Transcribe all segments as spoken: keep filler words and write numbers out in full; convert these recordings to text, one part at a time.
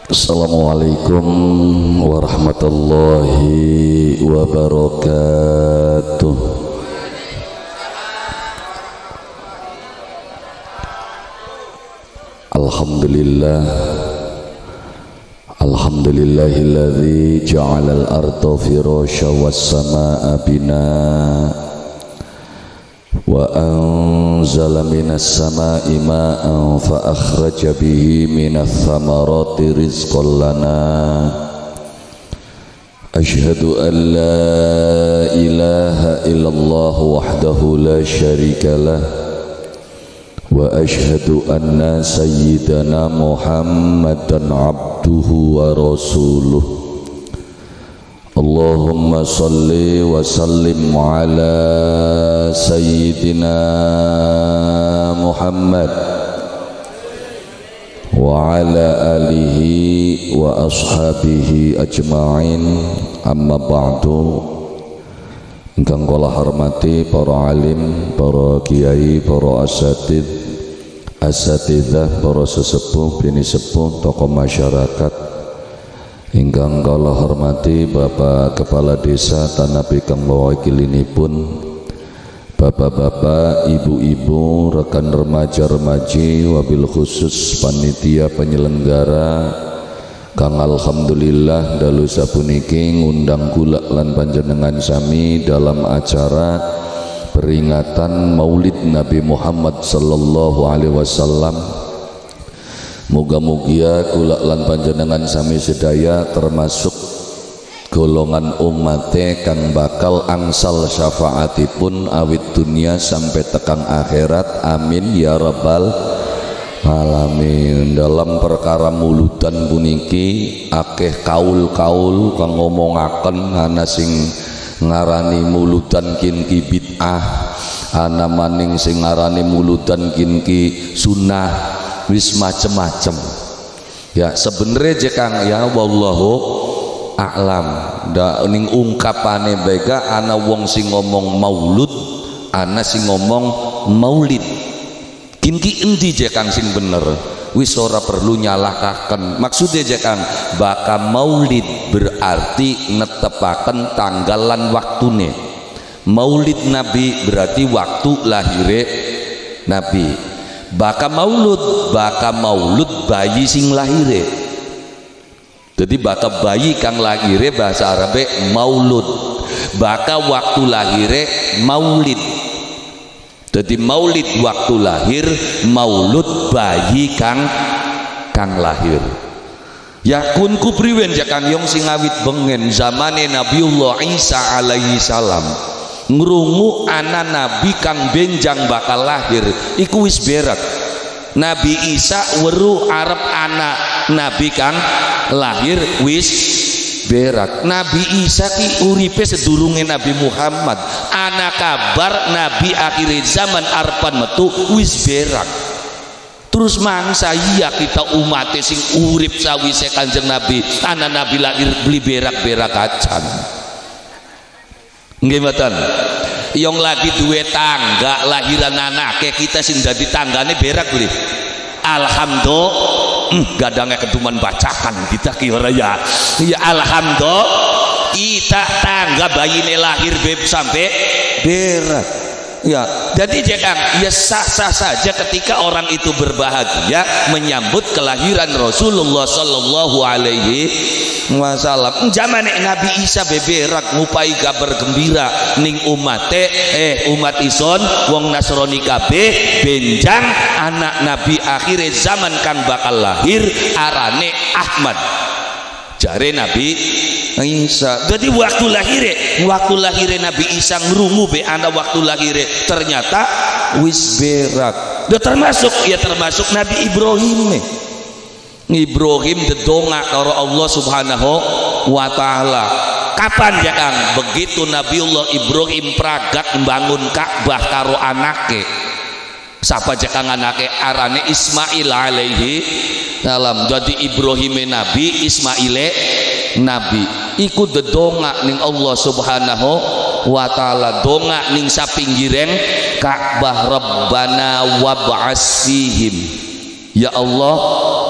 Assalamualaikum warahmatullahi wabarakatuh. Alhamdulillah, alhamdulillahilladzi ja'alal arda firasya was samaa'a binaa wa anzala minas samaa'i ma'an fa akhraja bihi minats thamarati rizqan lana. Asyhadu an la ilaha illallah wahdahu la syarika lah wa asyhadu anna sayyidana Muhammadan abduhu wa rasuluh. Allahumma salli wa sallim ala sayyidina Muhammad wa ala alihi wa ashabihi ajma'in. Amma ba'du. Ingkang kula hormati para alim, para kiai, para asatid, asatidzah, para sesepuh, bini sepuh, tokoh masyarakat. Ingkang kula hormati Bapak Kepala Desa Tanah Bekang Mawakilinipun, Bapak-bapak, ibu-ibu, rekan remaja-remaji, wabil khusus panitia penyelenggara kang alhamdulillah dalu sapuniki ngundang kula lan panjenengan sami dalam acara peringatan Maulid Nabi Muhammad sallallahu alaihi wasallam. Muga-mugia kula lan panjenengan sami sedaya termasuk golongan umate kang bakal angsal syafaatipun awit dunia sampai tekang akhirat. Amin ya rabbal alamin. Dalam perkara muludan puniki akeh kaul-kaul kang ngomongaken ana sing ngarani muludan kinki bid'ah, ana maning sing ngarani muludan kinki sunnah, wis macem-macem ya. Sebenarnya jekang ya wallahu a'lam da ning ungkapane bega ana wong sing ngomong maulud, ana sing ngomong maulid. Kinki endi jekang sing bener? Wis ora perlu nyalahkaken. Maksudnya jekang baka maulid berarti netepaken tanggal lan waktune. Maulid Nabi berarti waktu lahire Nabi. Baka maulud, baka maulud bayi sing lahire. Jadi baka bayi kang lahire bahasa Arabe maulud, baka waktu lahire maulid. Jadi maulid waktu lahir, maulud bayi kang kang lahir. Ya kun kupriwen jakang yong sing awit bengen zamane Nabiullah Isa alaihi salam ngrungu anak nabi kang benjang bakal lahir iku wis berat. Nabi Isa weru arep anak nabi kang lahir wis berat. Nabi Isa ki uripe sedurunge Nabi Muhammad, ana kabar nabi akhir zaman arepan metu wis berat. Terus mangsa iya kita umat sing urip sawise Kanjeng Nabi anak nabi lahir beli berak-berak acan. Nggih mboten. Yang lagi duwe tangga lahiran anake kita sing dadi tanggane berak beli. Alhamdulillah, mm, gadangnya keduman bacakan kita ki ora ya. Ya alhamdulillah kita tangga bayine lahir beb sampai berak. Ya, jadi jekang ya sah-sah saja ketika orang itu berbahagia menyambut kelahiran Rasulullah sallallahu alaihi wasallam. Zaman Nabi Isa beberak ngupai kabar gembira ning umate eh umat ison wong Nasrani kabeh benjang anak Nabi akhir zaman kan bakal lahir arane Ahmad. Jare Nabi Isa. Jadi waktu lahire, waktu lahire Nabi Isa ngrungu be anak waktu lahire ternyata wis berak. Dia termasuk ya termasuk Nabi Ibrahim. Ibrahim dedonga karo Allah Subhanahu wa taala. Kapan ya Kang? Begitu Nabiullah Ibrahim pragat membangun Ka'bah karo anake. Sapa jakang anake arane Ismail alaihi salam. Jadi Ibrahim Nabi, Ismail Nabi. Iku dedonga ning Allah Subhanahu wa taala, donga ning sapinggiren Ka'bah, Rabbana wab'as fihim, ya Allah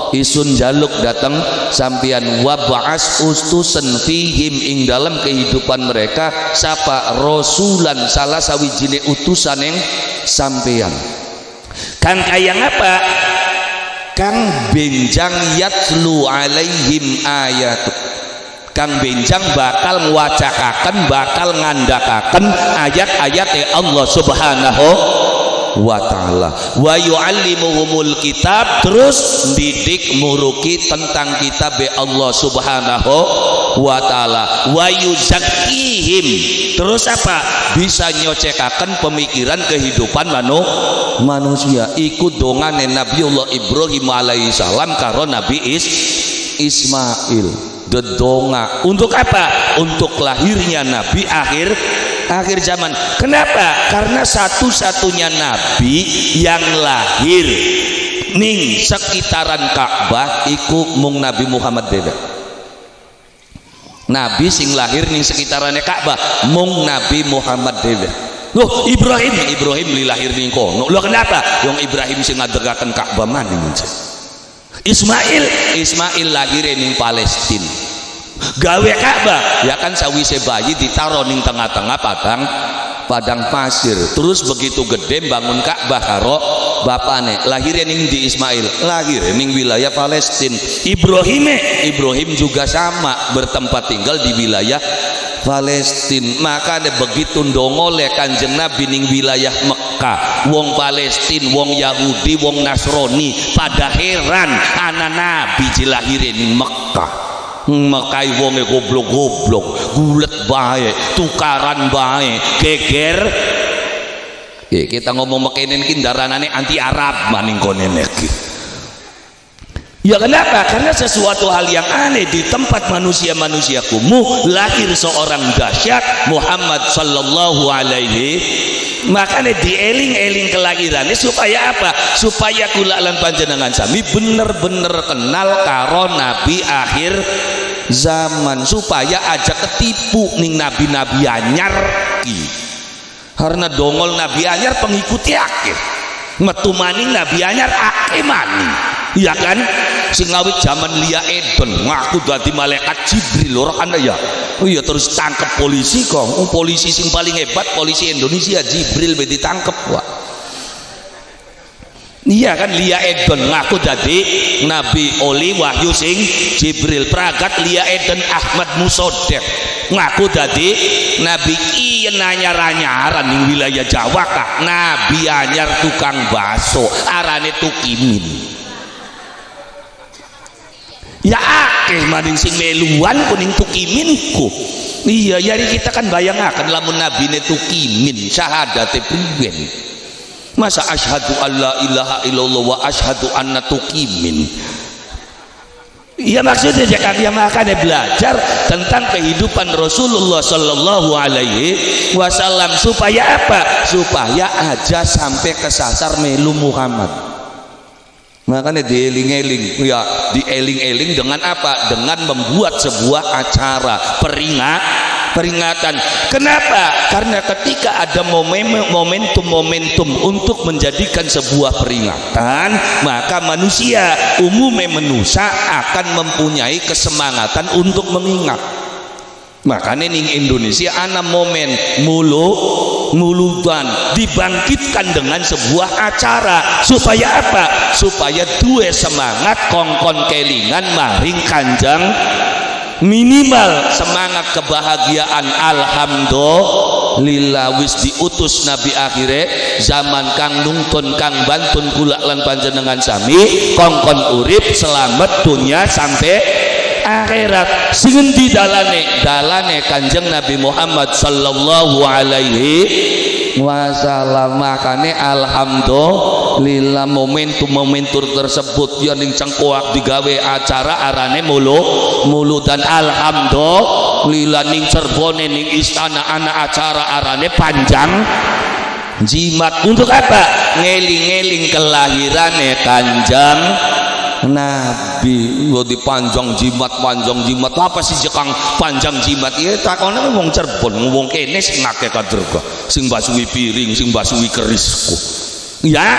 isun jaluk datang sampian wa ba'as ustusan fihim ing dalam kehidupan mereka sapa rasulan salah sawijine utusan yang sampean kang kayang apa kang benjang yatlu alaihim ayatuk kang benjang bakal ngwacakaken bakal ngandakaken ayat-ayat Allah subhanahu wa ta'ala wa yu'allimuhumul kitab terus didik muruki tentang kitab Allah subhanahu wa ta'ala wa yuzakkihim terus apa bisa nyocekaken pemikiran kehidupan manu, manusia ikut dongane Nabiullah Ibrahim alaihi salam karo Nabi Is, Ismail dedonga untuk apa? Untuk lahirnya Nabi akhir akhir zaman. Kenapa? Karena satu-satunya Nabi yang lahir ning sekitaran Ka'bah iku mung Nabi Muhammad dewe. Nabi sing lahir ning sekitarannya Ka'bah mung Nabi Muhammad dewe. Loh Ibrahim Ibrahim li lahir ning kono. Loh kenapa? Wong Ibrahim sing ngadegaken Ka'bah maning. Ismail Ismail lahir ning Palestina gawe Ka'bah ya kan sawise bayi ditaruh ning tengah-tengah padang padang pasir terus begitu gede bangun Ka'bah karo bapane lahirnya ning di Ismail lahir ning wilayah Palestina. Ibrahim Ibrahim juga sama bertempat tinggal di wilayah Palestina. Maka ada begitu ndongole Kanjeng Nabi ning wilayah Mekah wong Palestina wong Yahudi wong Nasrani pada heran anak Nabi dilahirkan ning Mekah. Makai wonge goblok-goblok gulet bae tukaran bae geger ya, kita ngomong mekenen ki daranane anti Arab maning konen iki ya kenapa? Karena sesuatu hal yang aneh di tempat manusia-manusia kumuh lahir seorang dahsyat Muhammad sallallahu alaihi makanya dieling-eling kelahirannya supaya apa? Supaya kula lan panjenengan sami bener-bener kenal karo Nabi akhir zaman supaya aja ketipu ning nabi-nabi anyar ki karena dongol nabi anyar pengikuti akeh metu maning nabi anyar akeh maning iya kan sing ngawit zaman Lia Eden ngaku dadi malaikat Jibril ora ana ya oh iya terus tangkep polisi kok oh, polisi sing paling hebat polisi Indonesia Jibril be ditangkep wak iya kan Lia Eden ngaku jadi Nabi Oli Wahyu sing Jibril pragat Lia Eden Ahmad Musodek ngaku jadi Nabi iya nanyar-nanyaran di wilayah Jawa kah Nabi anyar tukang baso arane tukimin ya akeh maning sing meluan kuning tukiminku iya jadi kita kan bayangaken lamun Nabi ne tukimin syahadate priwen masa asyhadu alla ilaha illallah wa asyhadu anna tukimin ya maksudnya jangan yang makanya belajar tentang kehidupan Rasulullah sallallahu alaihi wasallam supaya apa? Supaya aja sampai kesasar melu Muhammad makanya dieling-eling ya dieling-eling dengan apa? Dengan membuat sebuah acara peringat peringatan. Kenapa? Karena ketika ada momentum-momentum untuk menjadikan sebuah peringatan maka manusia umumnya manusia akan mempunyai kesemangatan untuk mengingat. Makanya ning Indonesia ana momen mulu mulutan dibangkitkan dengan sebuah acara supaya apa? Supaya duwe semangat kongkon kelingan maring Kanjeng minimal semangat kebahagiaan alhamdulillah wis diutus Nabi akhire zaman kang nungtun kang bantun kula lan panjenengan sami kongkon urip selamat dunia sampai akhirat sing endi dalane dalane Kanjeng Nabi Muhammad sallallahu alaihi wasallam makane alhamdulillah momentum-momentum tersebut yang ning cengkoak digawe acara arane mulu mulu dan alhamdulillah ning Cirebon ning istana anak acara arane panjang jimat untuk apa? Ngeling-ngeling kelahirane Kanjeng Nabi lo dipanjang jimat panjang jimat apa sih jekang panjang jimat ya takone wong Cirebon wong kene sing akeh kader kok sing basuhi piring sing basuhi kerisku ya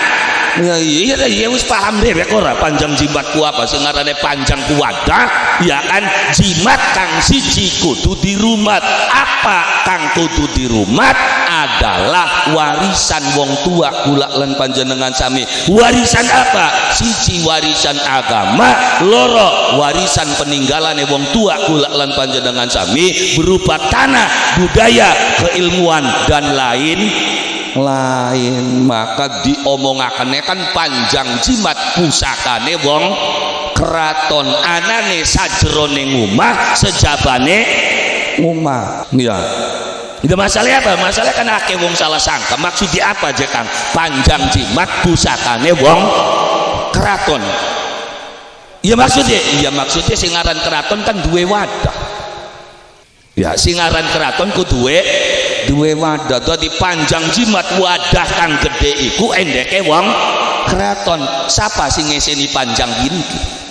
Ya iya iya wis paham deh ora panjang jimatku apa sing ngarane panjang kuwadah ya kan jimat kang siji kudu dirumat. Apa kang kudu dirumat adalah warisan wong tua kula lan panjenengan sami. Warisan apa? Siji warisan agama, loro warisan peninggalane wong tua kula lan panjenengan sami berupa tanah, budaya, keilmuan dan lain lain. Maka diomongakane kan panjang jimat pusakane wong keraton, anane sajroning omah sejabane omah. Ya itu masalah apa? Masalah kan akeh wong salah sangka. Maksudnya apa aja Kang? Panjang jimat pusakane wong keraton. Ya maksudnya, ya maksudnya singaran keraton kan duwe wadah. Ya singaran keraton ku duwe duwe wadah. Dadi panjang jimat wadah kang gede iku endeke wong keraton. Siapa sing ngeseni panjang gini?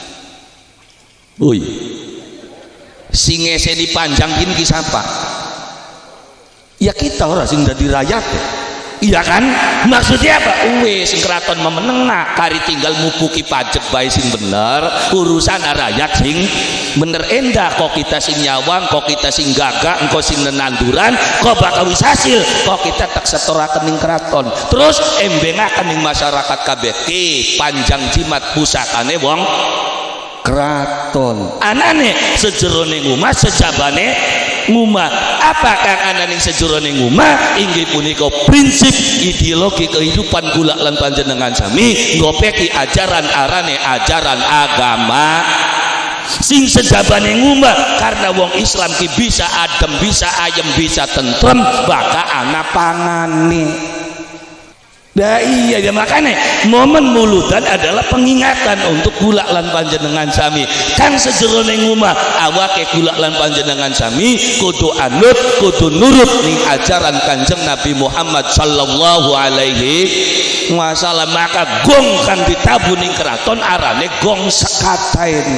Ui. Sing ngeseni panjang gini siapa? Ya kita orang sing dadi rakyat. Iya kan? Maksudnya apa? Uwe sing keraton memenengah kari tinggal mupuki pajak bae sing bener, urusan rakyat sing bener. Endah kok kita sing nyawang, kok kita sing gagak, engko sing nenanduran, kok bakal wis hasil, kok kita tak setoraken ning keraton. Terus embengaken ning masyarakat kabeh ki panjang jimat pusakane wong keraton. Anane sejerone omah sejabane ngumah. Apa kang ana ning sejerone ngumah? Inggih punika prinsip ideologi kehidupan kula lan panjenengan sami ngopeki ajaran arane ajaran agama sing sejabane ngumah. Karena wong Islam ki bisa adem, bisa ayem, bisa tentrem, baka ana pangane. Nah iya ya, makanya momen muludan adalah pengingatan untuk kula lan panjenengan sami kang sejerone ngumah awake kula lan panjenengan sami kudu anut, kudu nurut ning ajaran Kanjeng Nabi Muhammad sallallahu alaihi wasallam. Maka gong kang ditabuh ning keraton arane gong sekatain,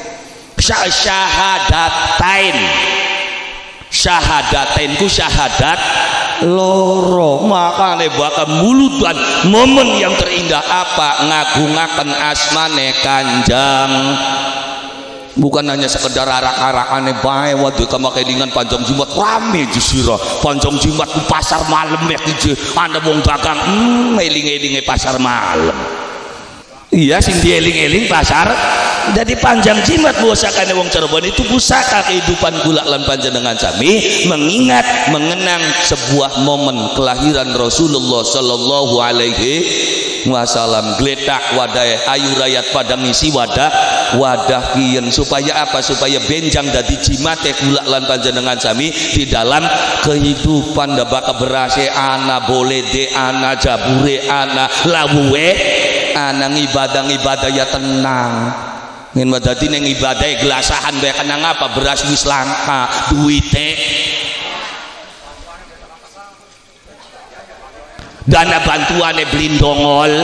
syahadatain. Syahadatain ku syahadat loro. Makane bakal muludan momen yang terindah apa? Ngagungaken asmane Kanjeng. Bukan hanya sekedar arak-arakane bae waduh kamakelingan panjang jimat rame jusira. Panjang jimat ku pasar malam ya iki ana wong dagang hmm, eling-elinge pasar malam. Iya sing dieling-eling pasar. Jadi panjang jimat pusakane wong Cirebon itu pusaka kehidupan kula lan panjenengan sami mengingat mengenang sebuah momen kelahiran Rasulullah sallallahu alaihi wasallam. Gletak wadah ayu rakyat pada ngisi wadah wadah kiyen supaya apa? Supaya benjang dadi jimate kula lan panjenengan sami di dalam kehidupan. Da baka berase ana boleh de ana jabure ana lawuwe ana ibadah-ibadah ya tenang. Ngin madadi ning ibadah gelasahan bae kana ngapa beras wis langka duwite dana bantuane blindongol.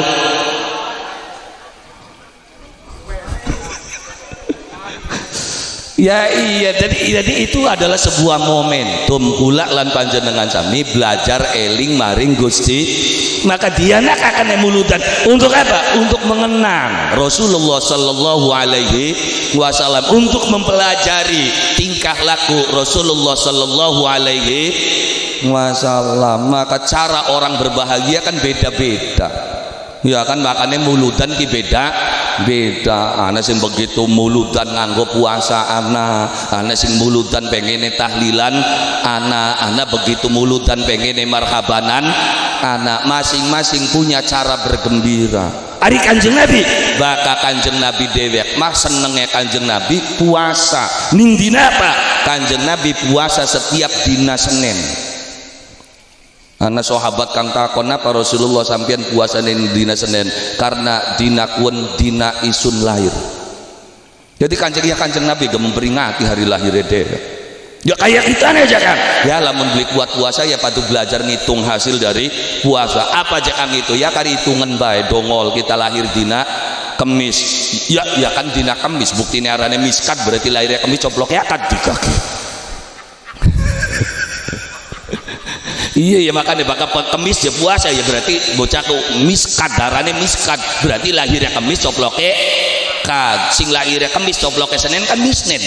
Ya iya, jadi, jadi itu adalah sebuah momentum kula lan panjenengan sami belajar eling maring Gusti. Maka dia nak akan muludan untuk apa? Untuk mengenang Rasulullah sallallahu alaihi wasallam, untuk mempelajari tingkah laku Rasulullah sallallahu alaihi wasallam. Maka cara orang berbahagia kan beda-beda. Ya kan, makanya muludan ki beda beda. Ana sing begitu muludan nganggo puasa ana, ana sing muludan pengene tahlilan ana, ana begitu muludan pengene marhabanan ana. Masing-masing punya cara bergembira. Ari Kanjeng Nabi baka Kanjeng Nabi dewek mah senenge Kanjeng Nabi puasa ning dina apa? Kanjeng Nabi puasa setiap dina Senin. Ana sahabat kang takon apa Rasulullah sampean puasa dina Senin? Karena dina kun dina isun lahir. Jadi kanjeng ya Kanjeng Nabi gak memperingati hari lahir dewek. Ya kayak kita nih aja kan. Ya lamun beli kuat puasa ya patut belajar ngitung hasil dari puasa. Apa aja kan itu? Ya kari hitungan bae dongol kita lahir dina Kemis. Ya ya kan dina Kemis buktine arane miskat berarti lahirnya Kemis coplok ya kan di kaki. Iya ya, makanya bakal kemis ya puasa ya, berarti bocah tuh miskat, darahnya miskat, berarti lahirnya kemis coploke kad, sing lahirnya kemis coploke Senin kan misnen.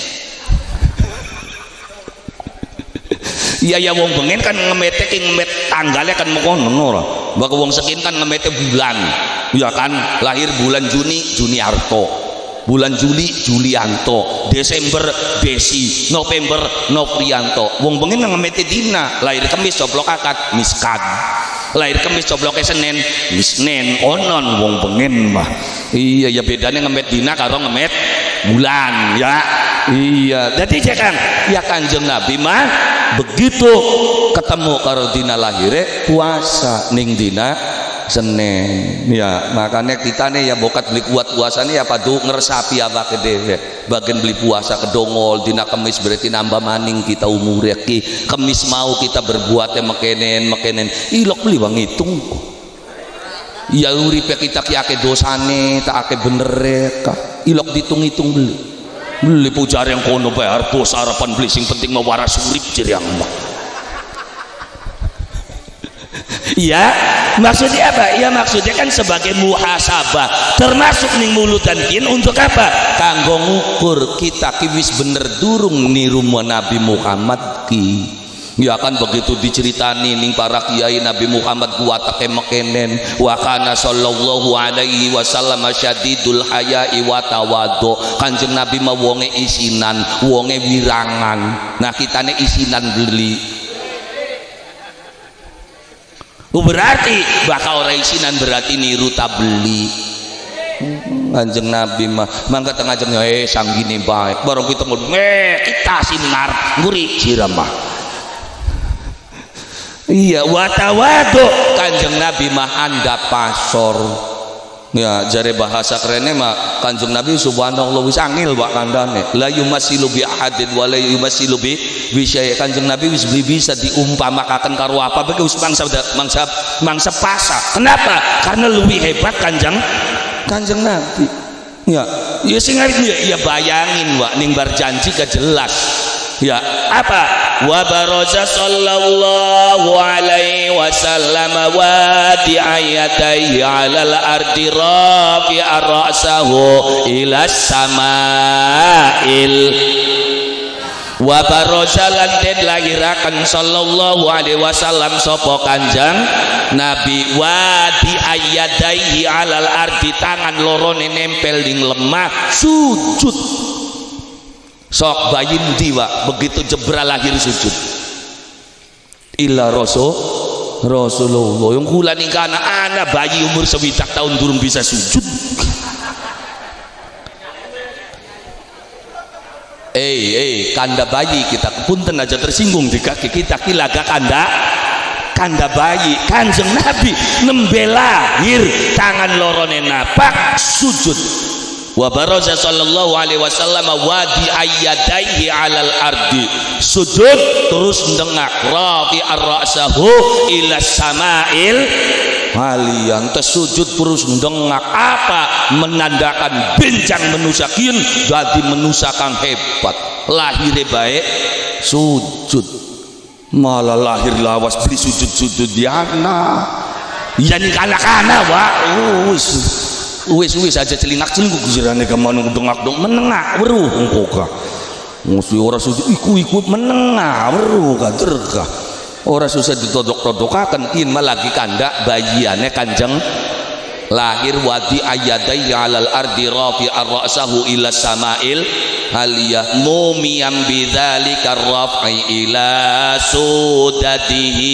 Iya ya, wong bengen kan ngemete ki ngemet tanggalnya kan mengkono ora. Mbak wong sekin kan ngemete bulan. Ya kan, lahir bulan Juni Juniarto, bulan Juli Julianto, Desember Desi, November Novrianto. Wong bengen ngemete dina, lahir Kamis coplok akad miskan, lahir Kamis coplok Senin misnen onon wong bengen mah. Iya ya, bedanya ngemet dina karo ngemet bulan ya. Iya, jadi kan ya Kanjeng Nabi mah begitu ketemu karo dina lahirnya puasa ning dina Senin ya, makanya kita nih ya bokat beli kuat puasa nih ya padu ngeresapi apa dhewe bagian beli puasa kedongol dina Kemis berarti nambah maning kita umurnya ki Kemis mau kita berbuatnya mekenen mekenen ilok beli bang hitung ya uripe kita ki ake dosane tak ake bener ka ilok ditung-hitung beli beli pujar yang kono bayar bos harapan beli sing penting mau waras urip jeriang mbak. Iya, maksudnya apa? Ya maksudnya kan sebagai muhasabah termasuk ning mulutan kin untuk apa? Kanggo ngukur kita ki wis bener durung niru Nabi Muhammad ki. Ya kan begitu diceritani ning para kiai Nabi Muhammad kuwatake mekenen wa kana sallallahu alaihi wasallam syadidul haya'i wa tawadhu. Kanjeng Nabi mah wonge isinan, wonge wirangan. Nah kitane isinan beli. Oh, berarti bakal ora isinan berarti niru tabeli. Kanjeng Nabi mah mangga tengah jeng eh sanggine baik. Bareng kita ngomong eh kita sinar nguri siramah. Iya watawado Kanjeng Nabi mah anda pasor ya jare bahasa kerennya mah Kanjeng Nabi subhanallah wis angil wak kandane la yumasilu bi ahadin wa la yumasilu bi bisyai. Kanjeng Nabi wis bisa diumpamakan karo apa bae wis mangsa mangsa mangsa pasa. Kenapa? Karena lebih hebat Kanjeng Kanjeng Nabi ya ya sing ya, ya bayangin wak ning bar janji ke jelas ya apa wa baraza sallallahu alaihi wasallam wa di ayatai alal ardi rafi ar-ra'sahu ila samail wa baraza lan den lahiraken sallallahu alaihi wasallam sapa Kanjeng Nabi wa di ayatai alal ardi tangan lorone nempel ning lemah sujud. Sok bayi diwa begitu jebra lahir sujud illa rasul Rasulullah yang kula nikah anak anak bayi umur sewidak tahun durung bisa sujud. eh eh kanda bayi kita punten aja tersinggung di kaki kita kilaga kanda kanda bayi. Kanjeng Nabi nembe lahir tangan lorone napak sujud wa baraza sallallahu alaihi wasallam wa di ayyadaihi alal ardi sujud terus ndengak rafi ar-ra'sahu ila samail halian tersujud terus ndengak apa menandakan bencang menusakin dadi menusakan hebat lahir baik sujud malah lahir lawas beli sujud-sujud diana yani kana-kana wak wis-wis aja celingak celinguk jirane kemana dongak dong menengah weruh engko ka musuh ora sujud iku-iku menengah weruh ka derka ora susah ditodok-todokaken in mah lagi kandak bayiane Kanjeng lahir wadi ayadai alal ardi rafi ar-ra'sahu ila samail haliyah mumiyam bidzalika raf'i ila sudadihi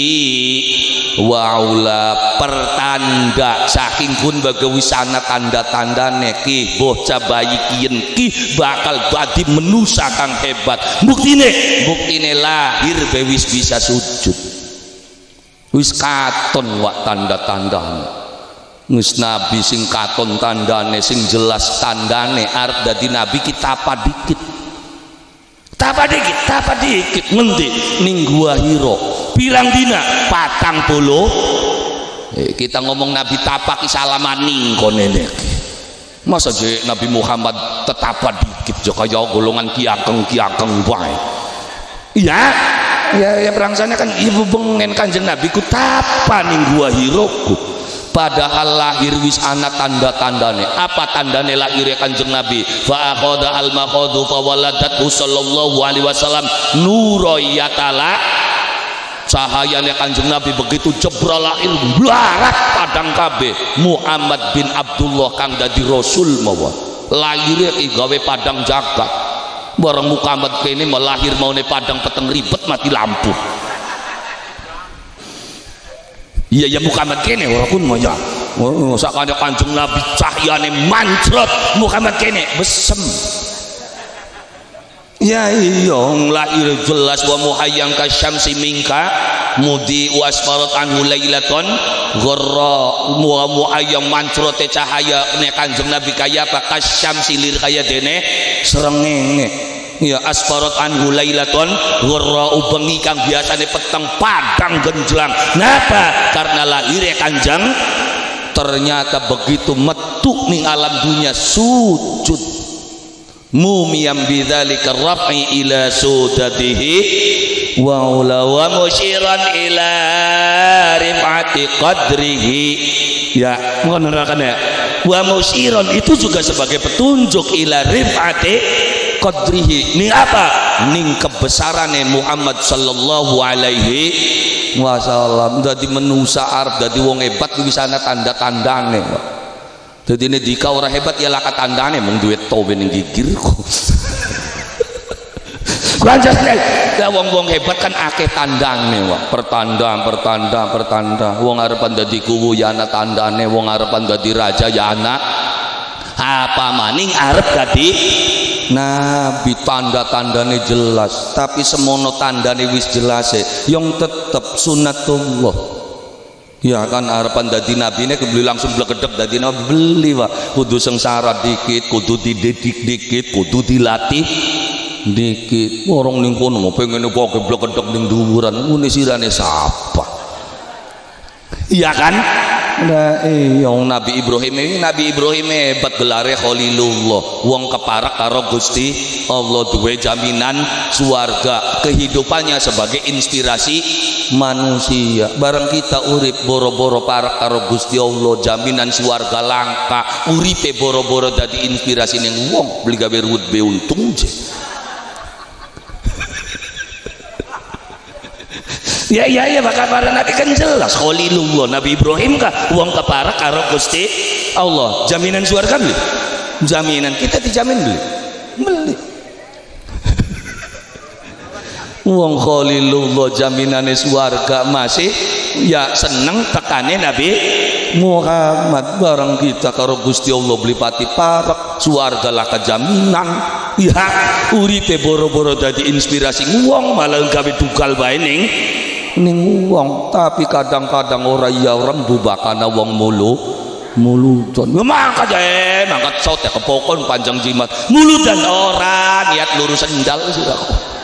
waula pertanda saking pun bagawisana tanda-tanda neki bocah bayi kien ki bakal badi menusa kang hebat buktine buktine lahir bewis bisa sujud wis katon wak tanda-tanda wis nabi sing katon tandane sing jelas tandane arep dadi nabi kita apa dikit tapa dikit tapa dikit ngendi ning gua Hiro pirang dina patang puluh eh, kita ngomong Nabi tapak salamaning konene masa je Nabi Muhammad tetapa dikit jo kaya golongan kiageng kiageng wae iya ya ya perangsane kan ibu bengen Kanjeng Nabi ku tapa ning gua hiroku, padahal lahir wis ana tanda-tandane. Apa tandane lahirnya Kanjeng Nabi? Fa akhadha al maqadu fa waladatu sallallahu alaihi wasallam nurayatala, cahayanya Kanjeng Nabi begitu jebral lahir blarat padang kabeh. Muhammad bin Abdullah kang dadi rasul mawon lahirnya ki gawe padang jagat. Barang Muhammad kene melahir maune padang peteng ribet mati lampu. Iya ya Muhammad kene ora kun moya. Oh, sakane Kanjeng Nabi cahyane mancrot, Muhammad kene besem. Ya iya lahir jelas wa muhayyang kasyamsi minka mudi wasfarat anhu lailaton gharra wa muhayyang mancrote cahaya ne Kanjeng Nabi kaya apa kasyamsi lir kaya dene srengenge. Ya asfarat anhu lailaton gharra ubengi kang biasane peteng padang genjlang. Napa? Karena lahirnya Kanjeng ternyata begitu metu ning alam dunia sujud mumiyam bidzalika raf'i ila sudatihi wa ula wa musyiran ila rifati qadrihi. Ya ngono kan ya, wa musyiran itu juga sebagai petunjuk ila rifati qadrihi. Ning apa? Ning kebesarane Muhammad sallallahu alaihi wasallam. Dadi manusa arep dadi wong hebat kuwi ana tanda-tandane. Dadi nek dika ora hebat ya laka tandane mung duwe tobe ning gigirku. Kanjane ya wong-wong hebat kan akeh tandane wae. Pertanda, pertanda, pertanda. Wong arepan dadi kuwu ya ana tandane, wong arepan dadi raja ya ana apa maning arep dadi Nabi. Tanda-tandane jelas, tapi semono tandane wis jelas e yang tetep sunatullah. Ya kan harapan dadi nabi ini kebeli langsung blegedep dadi nabi beli wah, kudu sengsara dikit, kudu dididik dikit, kudu dilatih dikit. Orang ning kono pengen kok blegedep ning dhuwuran ngene sirane sapa? Iya kan? Nah, iya Nabi Ibrahim ini Nabi Ibrahim hebat gelare Khalilullah, wong keparak karo Gusti Allah, duwe jaminan swarga, kehidupannya sebagai inspirasi manusia. Bareng kita urip boro-boro parak karo Gusti Allah, jaminan swarga langka, uripe boro-boro dadi inspirasi ning wong beli gawe ruwet be untung je. Ya ya ya bakal para nabi kan jelas Khalilullah Nabi Ibrahim kah wong keparak karo Gusti Allah, jaminan swarga beli, jaminan kita dijamin beli beli wong Khalilullah jaminane swarga masih ya seneng tekane Nabi Muhammad. Barang kita karo Gusti Allah beli pati parak swarga lah kejaminan ya uripe boro-boro dadi inspirasi wong malah gawe dugal bae ning ning wong. Tapi kadang-kadang ora ya orang bubakana wong mulu muludan mangkat ae mangkat saut ya kepokon panjang jimat muludan ora niat lurus sendal sudah.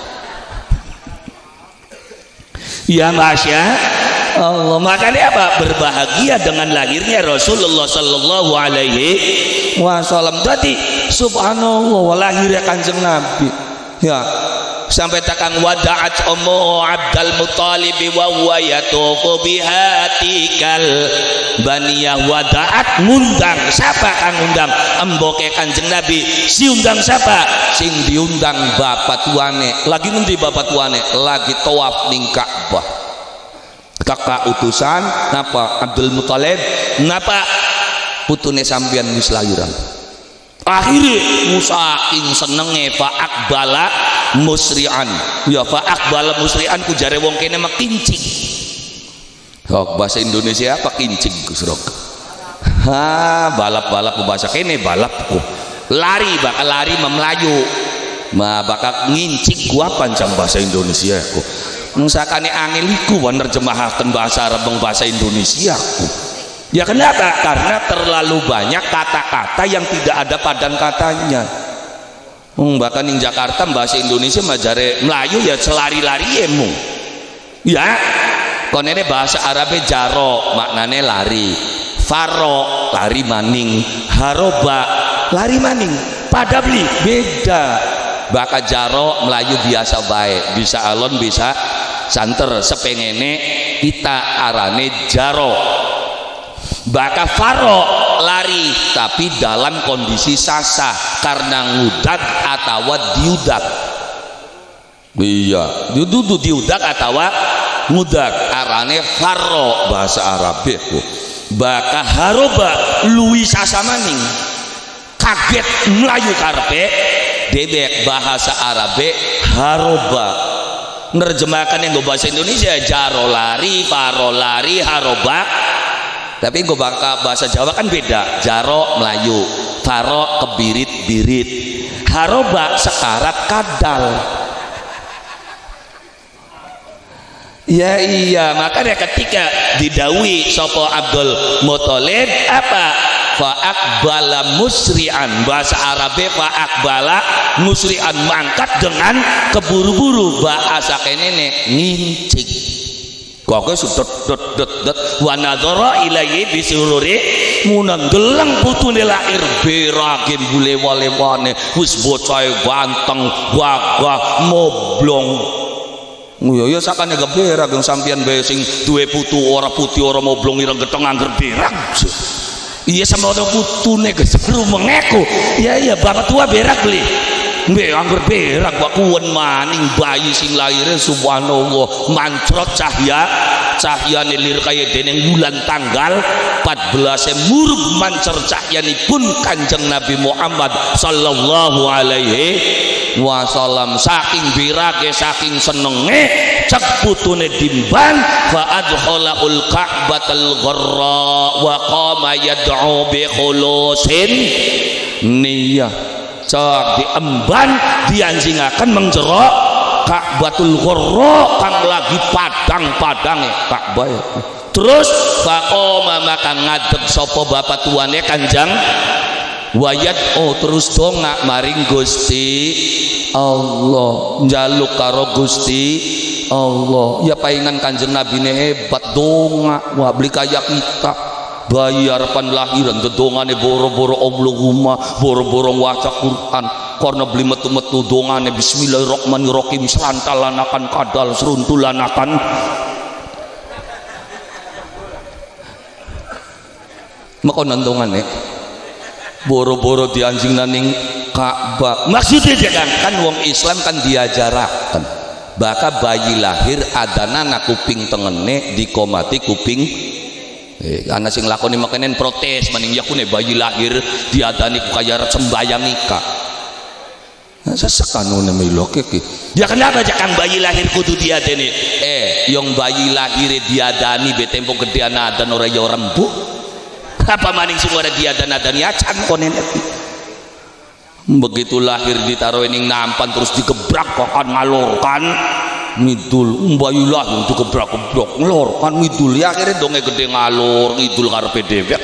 Ya Masya Allah, makanya apa? Berbahagia dengan lahirnya Rasulullah sallallahu alaihi wasallam. Jadi subhanallah lahirnya Kanjeng Nabi ya sampai takang wada'at ummu Abdul Muthalib wa huwa yatufu bihatikal baniyah. Wada'at ngundang siapa kang ngundang? Emboke Kanjeng Nabi. Si undang siapa? Sing diundang bapak tuane. Lagi ngendi bapak tuane? Lagi tawaf ning Ka'bah. Kakak utusan napa Abdul Muthalib napa putune sampeyan wis lahiran. Akhirnya musaking senenge fa akbala musri'an ya fa akbala musri'an ku jare wong kene mek kincing. Kok bahasa Indonesia apa kincing Gus Rok? Ha balap-balap bahasa kene balap ku lari bakal lari memelayu ma bakal ngincing ku apa pancang bahasa Indonesia ku sakane angel iku nerjemahaken bahasa Arab bahasa Indonesia ku. Ya kenapa? Karena terlalu banyak kata-kata yang tidak ada padan katanya. Hmm, bahkan di Jakarta bahasa Indonesia majare Melayu ya selari-lari emu. Ya, konene bahasa Arabnya jaro maknane lari, faro lari maning, haroba lari maning. Pada beli beda. Bahkan jaro Melayu biasa baik, bisa alon bisa santer sepengene kita arane jaro. Baka faro lari tapi dalam kondisi sasa karena ngudak atau diudak. Iya, dudu diudak atau ngudak arane faro bahasa Arabe. Baka haroba luwi sasa maning kaget melayu karpe debek bahasa Arabe haroba. Nerjemahkan yang bahasa Indonesia jaro lari, faro lari, haroba. Tapi gue bakal bahasa Jawa kan beda. Jaro melayu, faro kebirit-birit, haroba sekarat kadal. Ya iya, makanya ketika didawi sopo Abdul Muthalib apa? Fa'akbala musri'an, bahasa Arabe fa'akbala musri'an, mangkat dengan keburu-buru, bahasa kenene ngincik. Kok sudah dot dot dot wa nadzara ilaihi bisururi munanggelang putune lahir beragem bule wale-wane wis bocahe ganteng gagah moblong. Ya ya sakane geberak yang sampean bae sing duwe putu ora putih ora moblong ireng geteng angger berak. Iya sama orang putune keseru mengeku. Ya iya bapak tua berak beli. Mbak anggur berak wak kuwen maning bayi sing lahirnya subhanallah mancrot cahya cahya nilir kaya deneng bulan tanggal empat belas murub mancer cahyanipun Kanjeng Nabi Muhammad sallallahu alaihi wasallam. Saking birake saking senenge cek putune dimban fa adkhalul ka'batal gharra wa qama yad'u bi khulusin niyah. Cak diemban dianjingakan menjerok Ka'batul Gharra kang lagi padang-padang Ka'bah. Terus faqoma maka ngadeg sapa bapak tuane Kanjeng wayat oh terus dongak maring Gusti Allah njaluk karo Gusti Allah. Ya paingan Kanjeng Nabi ne hebat dongak wah beli kaya kita bayi harapan lahiran dedongane boro-boro Allahumma boro-boro waca Quran karena beli metu-metu dongane bismillahirrahmanirrahim serantalanakan kadal seruntulanakan makonan dongane boro-boro dianjing naning Ka'bah. Maksudnya dia kan kan wong Islam kan diajarakan baka bayi lahir adana na kuping tengene dikomati kuping Eh, anak sing lakoni makanen protes maning yakune bayi lahir diadani ku kaya sembayang ika. Nah, sesakanune miloke ki. Ya kenapa jangan bayi lahir kudu diadani? Eh, yang bayi lahir diadani be tempo gedean adan ora ya rembu. Apa maning sing ora diadan adani acan konen iki. Begitu lahir ditaruh ning nampan terus digebrak kok kan ngalurkan ngidul mbayulah untuk gebrak-gebrak ngelor kan ngidul ya akhirnya dongnya gede ngalur ngidul karepe dewek.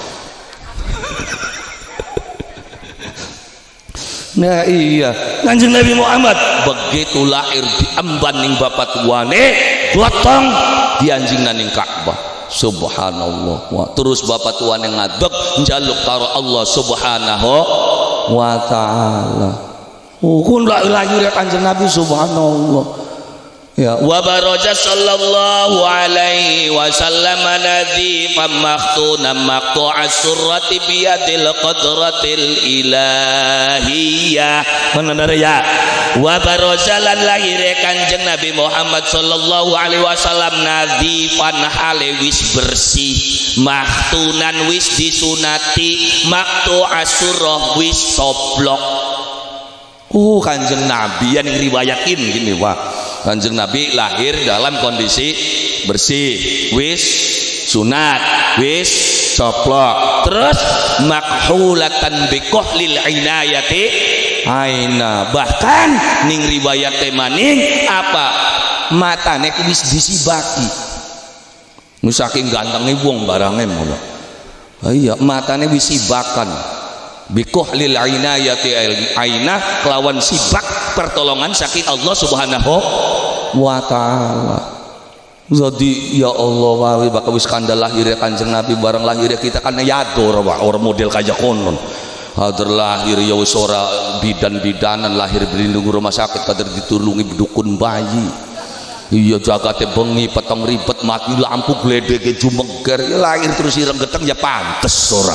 Nah iya Kanjeng Nabi Muhammad begitu lahir diemban ning bapak tuane gotong dianjing ning Ka'bah subhanallah. Wah, terus bapak tuane ngadeg njaluk karo Allah subhanahu wa ta'ala. Oh kun lahir Kanjeng Nabi subhanallah. Ya wa baraja sallallahu alaihi wasallam nadhifan makhtunan maqtu'as surrati biyadil qadratil ilahiyah. Benar ya. Wa baraja lan lahire Kanjeng Nabi Muhammad sallallahu alaihi wasallam nadhifan hale wis bersih makhtunan wis disunati maqtu'as surrah wis soblok. Oh Kanjeng Nabi yang riwayatin gini wah Kanjeng Nabi lahir dalam kondisi bersih wis sunat wis coplok terus makhulatan bikohlil inayati aina bahkan ning riwayat maning apa matane wis disibaki nu saking gantenge wong barange ngono. Iya matane wis sibakan bikohlil inayati aina kelawan sibak pertolongan saking Allah subhanahu wa ta'ala. Jadi ya Allah wae bakal wis kandal lahirnya Kanjeng Nabi bareng lahirnya kita kan yador wae orang model kaya konon hadir lahir ya wis ora bidan-bidanan lahir berlindung rumah sakit kader ditulungi dukun bayi iya jagate bengi peteng ribet mati lampu gledege jumeger ya lahir terus ireng geteng ya pantes ora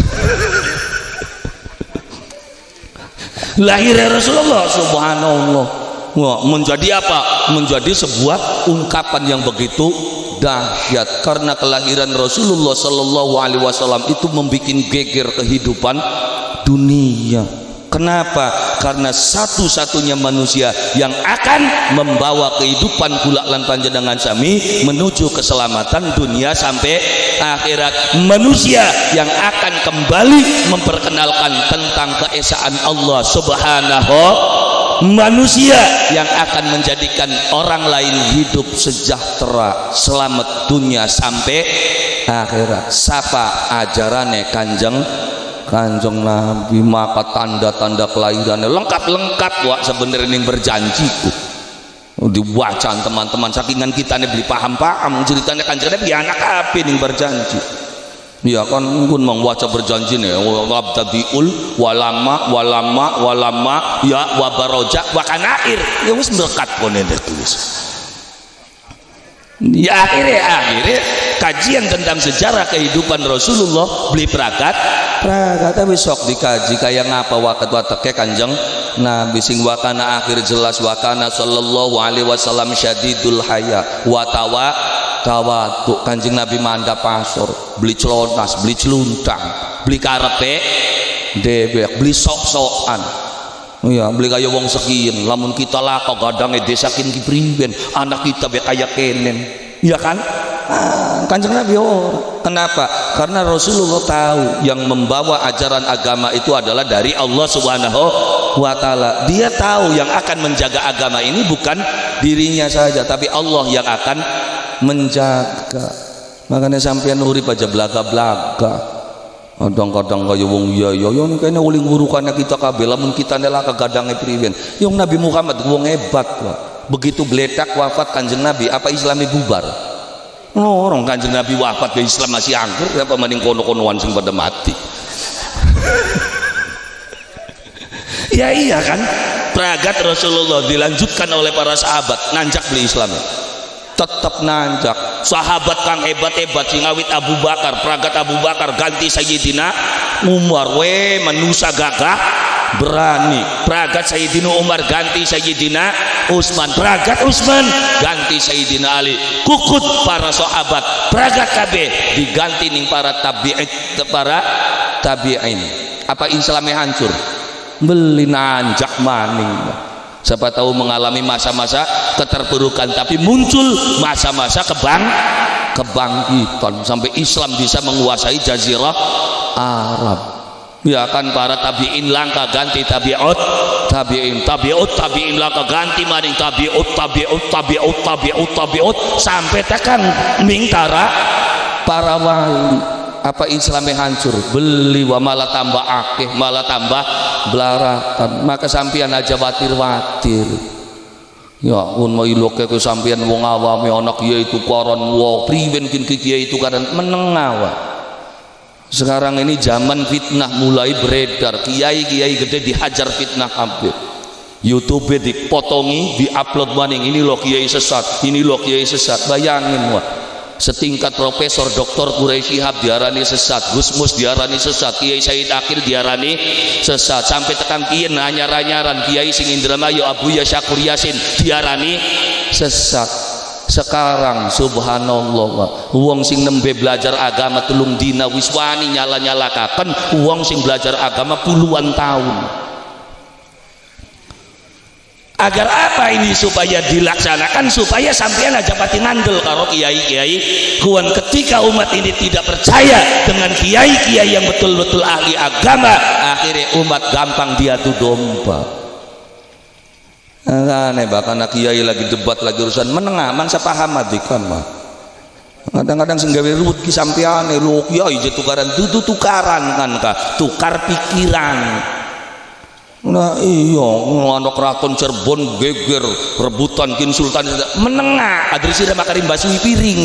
lahirnya Rasulullah subhanallah. Wah, menjadi apa? Menjadi sebuah ungkapan yang begitu dahsyat karena kelahiran Rasulullah sallallahu alaihi wasallam itu membuat geger kehidupan dunia. Kenapa? Karena satu-satunya manusia yang akan membawa kehidupan kula lan panjenengan sami menuju keselamatan dunia sampai akhirat. Manusia yang akan kembali memperkenalkan tentang keesaan Allah subhanahu, manusia yang akan menjadikan orang lain hidup sejahtera selamat dunia sampai akhirat. Sapa ajarane Kanjeng Kanjeng Nabi, maka tanda-tanda kelahirannya lengkap-lengkap wak sebenarnya ini berjanjiku diwacan teman-teman sakingan kita nih beli paham-paham ceritanya Kanjeng Nabi anak apa nih berjanji ya kan pun membaca berjanji nih wabtadiul walama walama walama ya wabaroja wakanair ya wis melekat konen tulis ya akhirnya akhirnya kajian tentang sejarah kehidupan Rasulullah beli prakat prakat besok dikaji kayak ngapa wakat wataknya Kanjeng Nabi sing wakana akhir jelas wakana sallallahu alaihi wasallam syadidul haya watawa tawatu Kanjeng Nabi manda pasor beli celonas beli celuntang beli karepe debek beli sok-sokan iya beli kaya wong sekian lamun kita lah kok gadangnya desakin kipriben anak kita be kaya kenen iya kan ah, Kanjeng Nabi oh kenapa karena Rasulullah tahu yang membawa ajaran agama itu adalah dari Allah subhanahu wa ta'ala. Dia tahu yang akan menjaga agama ini bukan dirinya saja tapi Allah yang akan menjaga. Makanya sampean urip aja blaga-blaga kadang-kadang kaya wong iya iya ya kayaknya uling urukannya kita kabeh lamun kita nela kegadangnya priwen yang Nabi Muhammad wong hebat wah. Begitu beledak wafat Kanjeng Nabi apa Islamnya bubar oh, orang Kanjeng Nabi wafat ke Islam masih angker apa mending kono-konoan sing pada mati ya iya kan pragat Rasulullah dilanjutkan oleh para sahabat nanjak beli Islamnya tetap nanjak sahabat kang hebat-hebat sing awit Abu Bakar pragat Abu Bakar ganti Sayyidina Umar we manusia gagah berani pragat Sayyidina Umar ganti Sayyidina Utsman pragat Utsman ganti Sayyidina Ali kukut para sahabat pragat kabeh diganti ning para tabi'in para tabi'in apa Islamnya hancur beli nanjak maning siapa tahu mengalami masa-masa keterpurukan tapi muncul masa-masa kebang kebangkitan sampai Islam bisa menguasai jazirah Arab ya kan para tabi'in langka ganti tabi'ut tabi'in tabi'ut tabi'in langka ganti maning tabi'ut tabi'ut tabi'ut tabi'ut tabi'ut sampai tekan mingtara para wali apa Islamnya hancur beli wa malah tambah akeh malah tambah belarakan maka sampean aja watir-watir ya pun mau iloke ke sampean wong awame anak kiai itu koron wow priwen kin kiai itu kadang menengah sekarang ini zaman fitnah mulai beredar kiai-kiai gede dihajar fitnah hampir YouTube dipotongi diupload maning ini loh kiai sesat ini loh kiai sesat bayangin wah setingkat profesor doktor Quraisy Shihab diarani sesat Gus Mus diarani sesat Kiai Said Akil diarani sesat sampai tekan kiai nanyar-nanyaran Kiai sing Indramayu Abu Ya Syakur Yasin diarani sesat sekarang subhanallah wong sing nembe belajar agama telung dina wis wani nyala-nyalakaken wong sing belajar agama puluhan tahun agar apa ini supaya dilaksanakan supaya sampean aja pati ngandel karo kiai-kiai kuan ketika umat ini tidak percaya dengan kiai-kiai yang betul-betul ahli agama akhirnya umat gampang diadu domba aneh bahkan kiai lagi debat lagi urusan menengah man sepaham adikan mah kadang-kadang sing gawe ruwet ki sampeane lho kiai je tukaran dudu tukaran kan ka tukar pikiran. Nah iya anak keraton Cirebon geger rebutan kin sultan menengah adresira makarim basui piring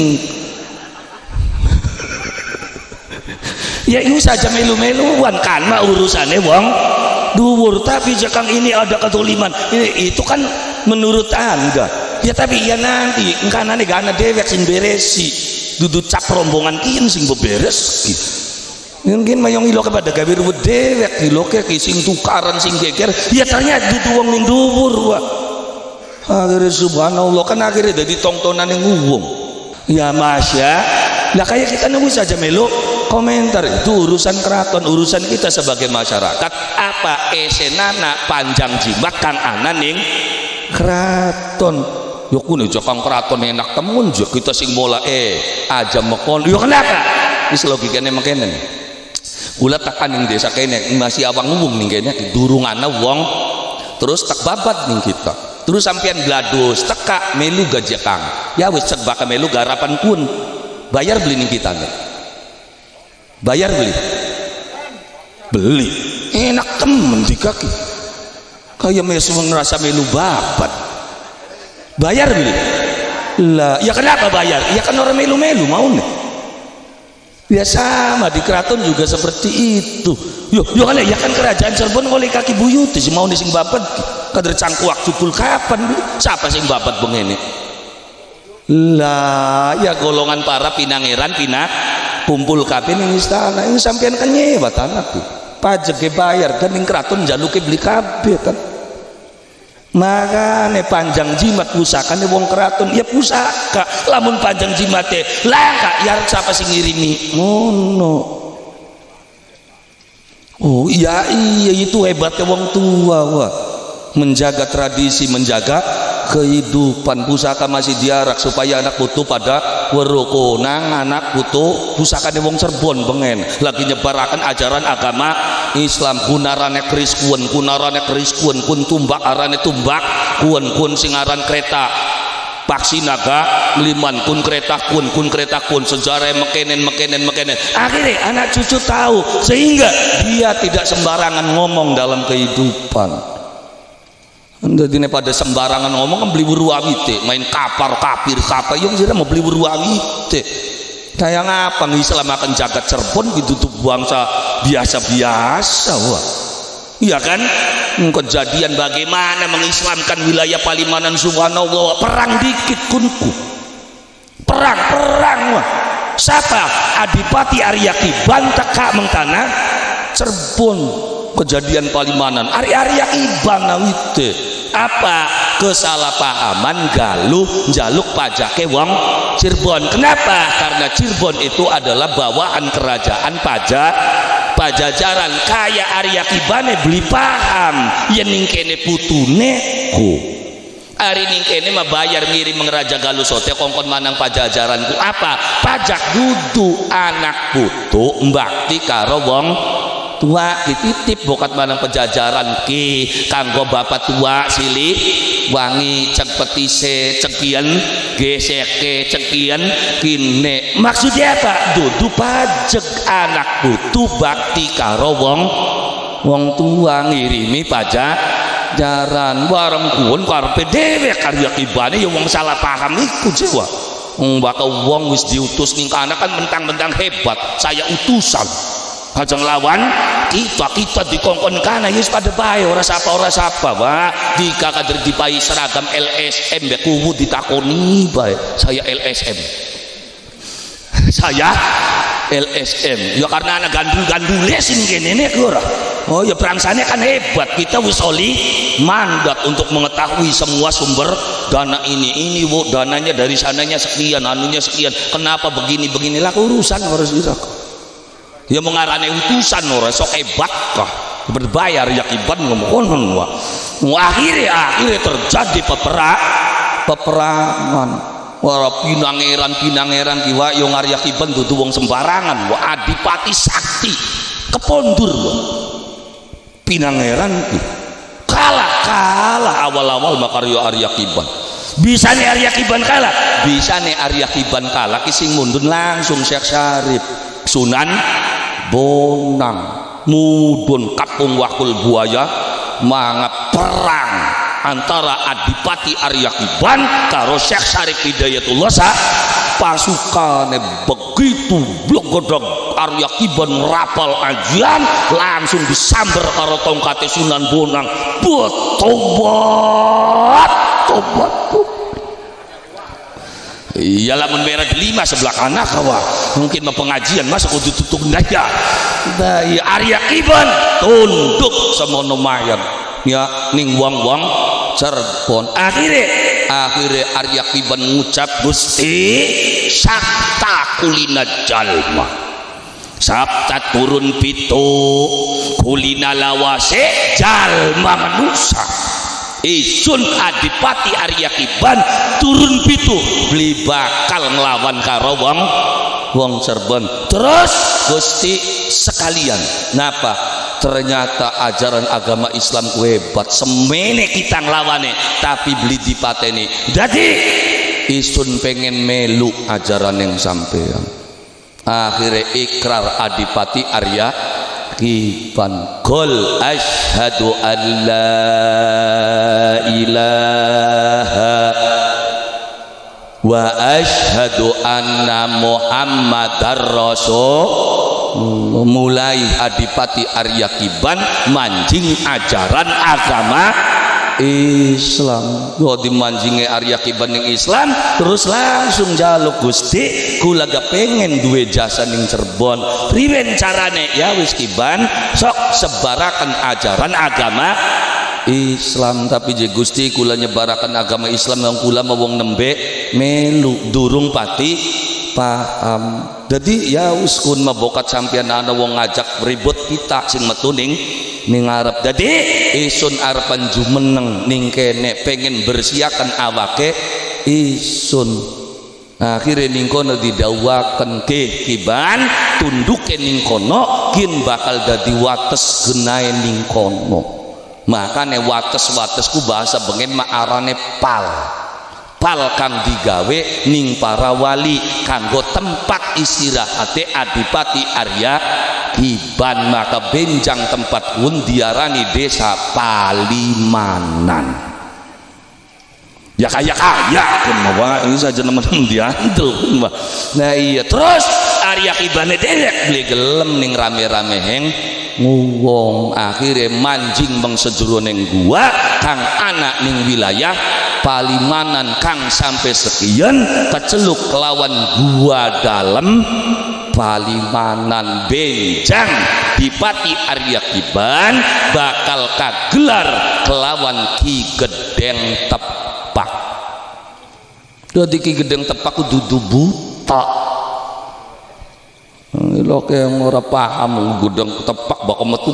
ya ini saja melu-meluan karena urusannya wong dhuwur tapi jakang ini ada ketuliman ini itu kan menurut anda ya tapi ya nanti engkanane gak ana dewek sing beresi dudu cap rombongan kin sing beberes ki mungkin mayong ilo kepada gawe ruwet dewek ilo ke sing tukaran sing geger ya ternyata dudu wong ning dhuwur wa akhirnya subhanallah kan akhirnya jadi tontonan yang wong ya masya lah kayak kita nunggu saja melo komentar itu urusan keraton urusan kita sebagai masyarakat apa esenana panjang jimat kang ana ning keraton yo kuno jokang keraton enak temun jo kita sing mola eh aja mekon yo kenapa wis logikane mengkene kula tekan ning desa kene masih awang umum ning kene durung ana wong terus tak babat ning kita terus sampean blados teka melu gajekang ya wis cek bakal melu garapan pun bayar beli ning kita nih bayar beli beli enak temen di kaki kayak mesu ngerasa melu babat bayar beli lah ya kenapa bayar ya kan orang melu-melu mau nih ya sama di keraton juga seperti itu yuk yuk kan ya kan kerajaan Cirebon oleh kaki buyuti si mau nih sing babat kader cangkuak cukul kapan siapa sing babat bengene lah ya golongan para pinangeran pinak kumpul kabeh ning istana ini sampean kan nyewa tanah tuh pajak bayar dan ning keraton jaluke beli kabeh kan makane panjang jimat pusakane wong keraton ya pusaka lamun panjang jimate langka ya siapa sing ngirimi ngono oh iya iya itu hebatnya wong tua wah menjaga tradisi menjaga kehidupan pusaka masih diarak supaya anak putu pada werukonang anak putu pusakane wong Cirebon bengen lagi nyebarakan ajaran agama Islam kunarane kriskuen kunarane kriskuen kun tumbak arane tumbak kun kun singaran kereta paksi naga liman kun kereta kun kun kereta kun sejarah mekenen mekenen mekenen akhirnya anak cucu tahu sehingga dia tidak sembarangan ngomong dalam kehidupan. Jadi pada sembarangan ngomong kan beli buru awite main kapar kapir kapar yang sih mau beli buru awite kayak ngapa Islam akan jagat Cirebon ditutup bangsa biasa-biasa wah iya kan kejadian bagaimana mengislamkan wilayah Palimanan subhanallah perang dikit kunku perang perang wah siapa Adipati Aryakiban teka mengkana Cirebon kejadian Palimanan Ari-Arya Iban awite apa kesalahpahaman galuh jaluk pajake wong Cirebon kenapa karena Cirebon itu adalah bawaan kerajaan pajak pajajaran kaya Arya Kibane beli paham yen ning kene putune ku hari ning kene mah bayar ngirim ngeraja galuh sote kongkon manang pajajaranku apa pajak dudu anak putu mbakti karo wong tua dititip bokat manang pejajaran ki kanggo bapak tua silih wangi cek petise cekian geseke cekian kine maksudnya apa dudu pajak anak putu bakti karo wong wong tua ngirimi pajak jaran bareng kuon karepe dhewe karya kibane ya wong salah paham iku jiwa wong bakal wong wis diutus ning kana kan mentang-mentang hebat saya utusan kajang lawan kita kita dikongkon kana yus pada bae ora sapa ora sapa wah jika kader dipai seragam L S M be kuwu ditakoni bae saya L S M saya L S M ya karena anak gandul-gandule sing kene ne ora oh ya prangsane kan hebat kita wis oli mandat untuk mengetahui semua sumber dana ini ini wo dananya dari sananya sekian anunya sekian kenapa begini beginilah urusan harus dirak ya mengarane utusan ora sok hebat kah berbayar yakiban ngomong wah akhirnya akhirnya terjadi peperang peperangan wah pinangeran pinangeran kiwa yang Arya Kiban dudu wong sembarangan wah Adipati Sakti kepondur wah pinangeran kalah kalah awal-awal makaryo Arya Kiban bisa nih Arya Kiban kalah bisa nih Arya Kiban kalah kising mundun langsung Syekh Syarif Sunan Bonang mudun kapung wakul buaya mangap perang antara Adipati Arya Kiban karo Syekh Syarif Hidayatullah sa pasukane begitu blogodog Arya Kiban rapal ajian langsung disamber karo tongkate Sunan Bonang buat tobat tobat iya lamun merah lima sebelah kanan kawa mungkin mau pengajian masuk kudu tutup daya dari Arya Kiban tunduk semono mayang ya ning wong-wong Cirebon akhirnya akhirnya Arya Kiban ngucap Gusti sakta kulina jalma sabta turun pitu kulina lawase jalma manusia isun adipati Arya Kiban turun pitu beli bakal ngelawan karo wong wong Cirebon terus Gusti sekalian napa ternyata ajaran agama Islam ku hebat semene kita nglawane tapi beli dipateni jadi isun pengen melu ajaran yang sampean akhirnya ikrar adipati Arya Kiban kul asyhadu an la ilaha wa asyhadu anna muhammadar rasul mulai adipati Arya Kiban manjing ajaran agama Islam kok dimanjinge Arya Kiban ning Islam terus langsung jaluk Gusti kula gak pengen duwe jasa ning Cirebon priwen carane ya wis Kiban sok sebarakan ajaran agama Islam tapi je Gusti kula nyebarakan agama Islam yang kula mau wong nembe melu durung pati paham jadi ya wis kun mabokat sampean ana wong ngajak ribut kita sing metu ning ning arep jadi isun arepan jumeneng ning kene pengen bersiakan awake isun akhirnya ning kono didhawuhaken ke Kiban tunduke ning kono kin bakal dadi wates genahe ning kono makane wates-watesku bahasa bengen mak arane pal pal kang digawe ning para wali kanggo tempat istirahate adipati Arya Kiban maka benjang tempat pun diarani desa Palimanan ya kaya kaya pun mawa ini saja nemen diantul pun nah iya terus Arya Kiban derek beli gelem ning rame-rame heng nguwong akhirnya manjing bang sejeroning gua kang anak ning wilayah Palimanan kang sampai sekian keceluk lawan gua dalam Palimanan benjang dipati Arya Kiban bakal kagelar kelawan Ki Gedeng Tepak jadi Ki Gedeng Tepak dudu buta lo kayak ora paham Gedeng Tepak bakal metu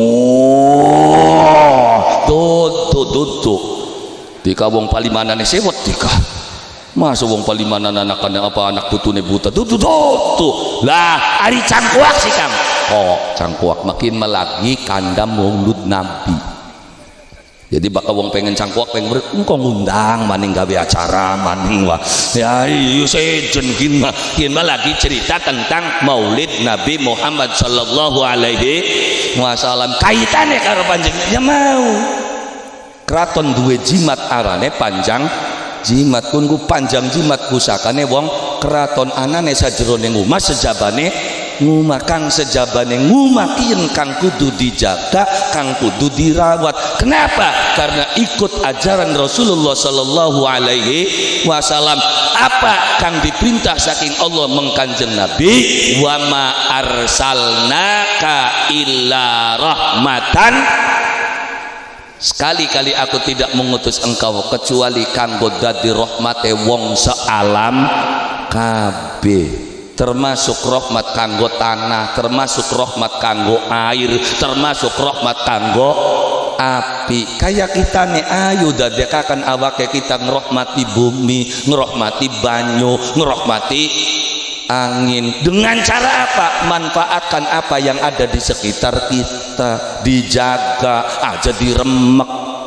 ngremeh tuh tuh tuh di kawong Palimanan sewot dika masuk wong Palimanan anak-anak apa anak putune buta tuh tuh tuh lah ari cangkuak sih Kang oh cangkuak makin melagi kandam maulud Nabi jadi bakal wong pengen cangkuak pengen engko ngundang maning gawe acara maning wah ya iya sejen gin mah gin mah lagi cerita tentang maulid Nabi Muhammad sallallahu alaihi wasallam kaitannya karo panjenengan ya mau keraton duwe jimat arane panjang jimat kun ku panjang jimat pusakane wong keraton anane sajeroning omah sejabane ngumah kang sejabane ngumah yen kang kudu dijaga kang kudu dirawat kenapa karena ikut ajaran Rasulullah sallallahu alaihi wasallam apa kang diperintah saking Allah mengkanjeng Nabi wa ma arsalnaka illa rahmatan sekali-kali aku tidak mengutus engkau kecuali kanggo dadi rahmate wong sealam kabeh termasuk rahmat kanggo tanah termasuk rahmat kanggo air termasuk rahmat kanggo api kayak kita nih ayo dadekakan awake kita ngerahmati bumi ngerahmati banyu ngerahmati angin dengan cara apa manfaatkan apa yang ada di sekitar kita dijaga aja diremek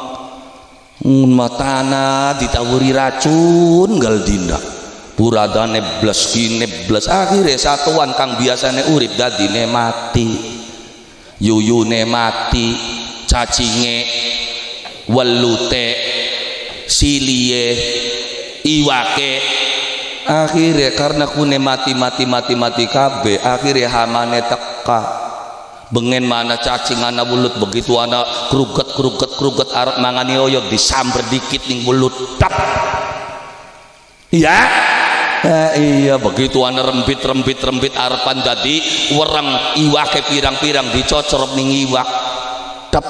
matana ditawuri racun gal dinda puradane bles kine bles akhirnya satuan kang biasane urip dadine mati yuyune mati cacinge welute silie iwake akhirnya karena kune mati mati mati mati kabe akhirnya hamane teka bengen mana cacing anak bulut begitu anak keruget keruget keruget arep mangani oyok disamber dikit ning bulut tap ya Nah, iya begitu ana rembit rembit rembit arepan dadi wereng iwake pirang-pirang dicocorop ning iwak tep.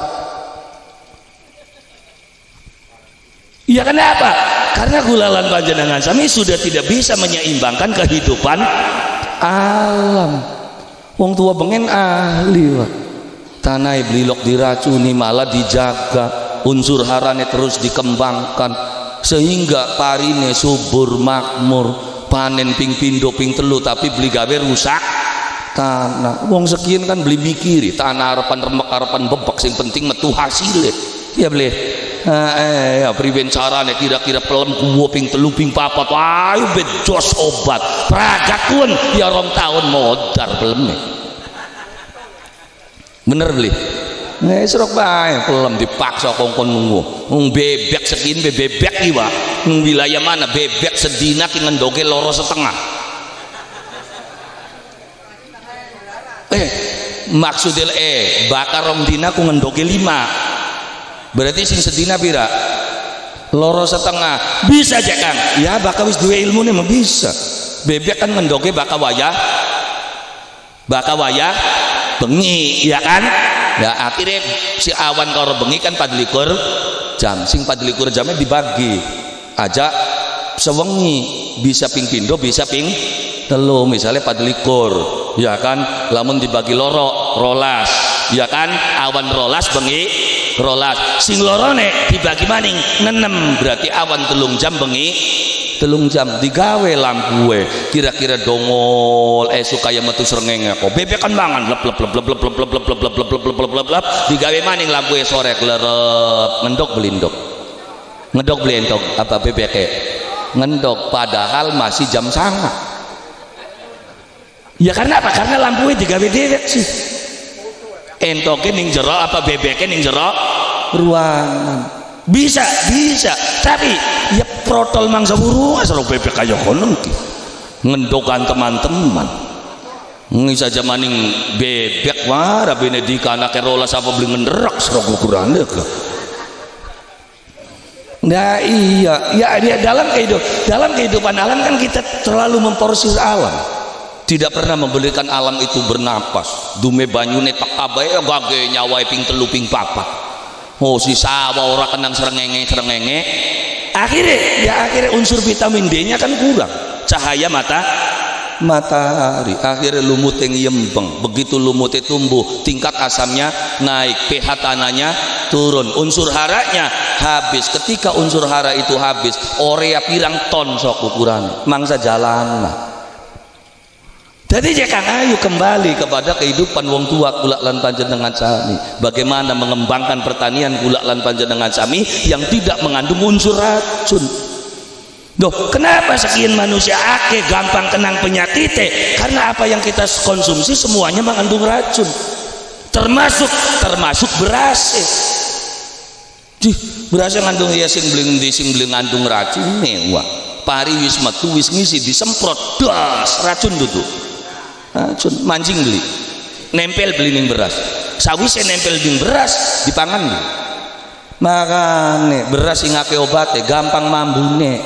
Iya kenapa? Karena kula lan panjenengan sami sudah tidak bisa menyeimbangkan kehidupan alam. Wong tua bengen ahli Pak. Tanah blilok diracuni malah dijaga, unsur harane terus dikembangkan sehingga parine subur makmur, panen ping pindo ping telu tapi beli gawe rusak tanah. Wong sekian kan beli mikiri tanah arepan remek arepan bebek sing penting metu hasilnya ya beli. Nah, eh ya priben carane kira-kira pelem kuwo ping telu ping papat ayo bejos obat pragakun ya rong tahun modar peleme bener beli nih serok bae pelem dipaksa kongkon nunggu nung bebek sekin bebek iwa nung wilayah mana bebek sedina ki ngendoge loro setengah eh maksudnya eh bakar rong dina ku ngendoge lima berarti sing sedina pira loro setengah bisa aja Kang ya baka wis duwe ilmu nih mah bisa bebek kan ngendoge baka wayah baka wayah bengi ya kan ya akhirnya si awan karo bengi kan padlikur jam sing padlikur jamnya dibagi aja sewengi bisa ping pindo bisa ping telu misalnya padlikur ya kan lamun dibagi loro rolas ya kan awan rolas bengi rolas sing lorone dibagi maning nenem berarti awan telung jam bengi telung jam digawe lampuwe kira-kira dongol eh supaya metu srengenge kok bebek kan mangan lep lep lep lep lep lep lep lep lep lep lep lep lep lep lep digawe maning lampuwe sore klerep ngendok belindok ngedok belindok apa bebeke ngendok padahal masih jam sanga ya karena apa karena lampuwe digawe dewek sih entoke ning jero apa bebeke ning jero ruangan bisa bisa tapi ya protol mangsa burung asal bebek kaya kono ki ngendokan teman-teman ngi saja maning bebek wah rabine dikanake rolas apa beli ngenderak serok ukurane ke nah iya ya dia dalam kehidupan dalam kehidupan alam kan kita terlalu memporsir alam tidak pernah memberikan alam itu bernapas dume banyune tak abae gage nyawai ping telu ping papat oh si sawah ora kenang srengenge srengenge akhirnya ya akhirnya unsur vitamin D nya kan kurang cahaya mata matahari akhirnya lumutnya ngiyembeng begitu lumutnya tumbuh tingkat asamnya naik pH tanahnya turun unsur haranya habis ketika unsur hara itu habis orea pirang ton sok ukuran mangsa jalan lah. Jadi jika ayo kembali kepada kehidupan wong tua kula lan panjenengan sami bagaimana mengembangkan pertanian kula lan panjenengan sami yang tidak mengandung unsur racun. Duh, kenapa sekian manusia ake gampang kenang penyakit? Karena apa yang kita konsumsi semuanya mengandung racun. Termasuk termasuk beras. Dih, beras yang ngandung ya sing bling di sing bling ngandung racun mewah. Pari wis metu wis ngisi disemprot das racun duduk. Racun mancing beli nempel beli ning beras sawise nempel ning beras dipangan beli makane beras sing akeh obate gampang mambune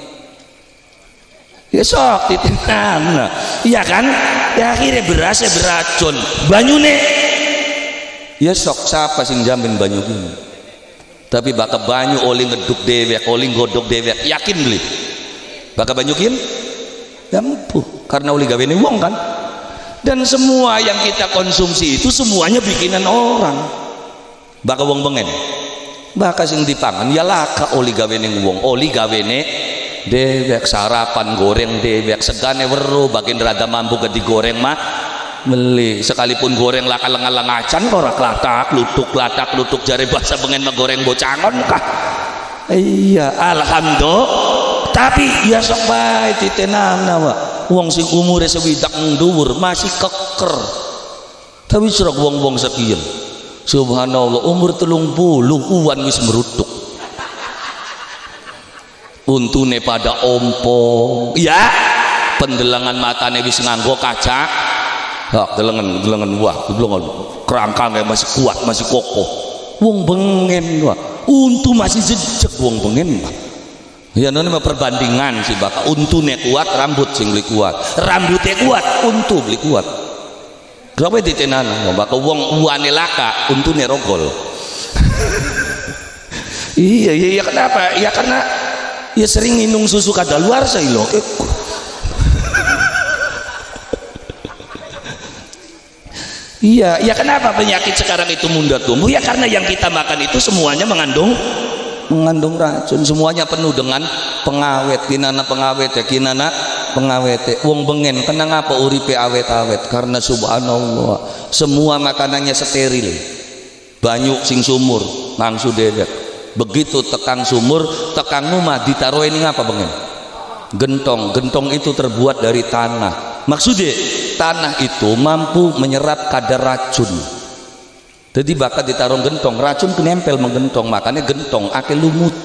ya sok ditinam iya kan ya akhirnya berasnya beracun banyune ya sok siapa sing jamin banyu ini tapi baka banyu oli ngeduk dewek oli godok dewek yakin beli baka banyu kin gampur karena oli gawene wong kan dan semua yang kita konsumsi itu semuanya bikinan orang baka wong bengen baka sing dipangan ya laka oli gawene wong oli gawene dewek sarapan goreng dewek segane weruh bagian rada mampu ke digoreng mah beli sekalipun goreng laka lengalang acan ora klatak lutuk klatak lutuk jare bahasa bengen mah goreng bocangon kah iya alhamdulillah tapi ya sok bae titenamna wa wong sing umure sewidak dhuwur masih keker tapi serok wong-wong sekian subhanallah umur telung puluh uwan wis merutuk untune pada ompong ya pendelangan matane wis nganggo kaca hak delengen delengen wah delengen kerangkangnya masih kuat masih kokoh wong bengen wah untu masih jejeg wong bengen Ya nona mah perbandingan sih bakal untune kuat rambut sing beli kuat, rambutnya kuat untu beli kuat. Kenapa ditenana? Bakal wong uane laka untune rogol. Iya iya iya kenapa? Ya karena ya sering minum susu kadaluarsa ilo. Iya, ya kenapa penyakit sekarang itu mudah tumbuh? Ya karena yang kita makan itu semuanya mengandung mengandung racun, semuanya penuh dengan pengawet. Kinana pengawet ya, kinana pengawet. Wong bengen kenang apa uripe awet-awet? Karena subhanallah semua makanannya steril. Banyu sing sumur langsung dewek. Begitu tekang sumur, tekang rumah ditaruh ini apa bengen? Gentong. Gentong itu terbuat dari tanah. Maksudnya tanah itu mampu menyerap kadar racun. Jadi bakal ditaruh gentong, racun kenempel menggentong, makanya gentong ake lumut.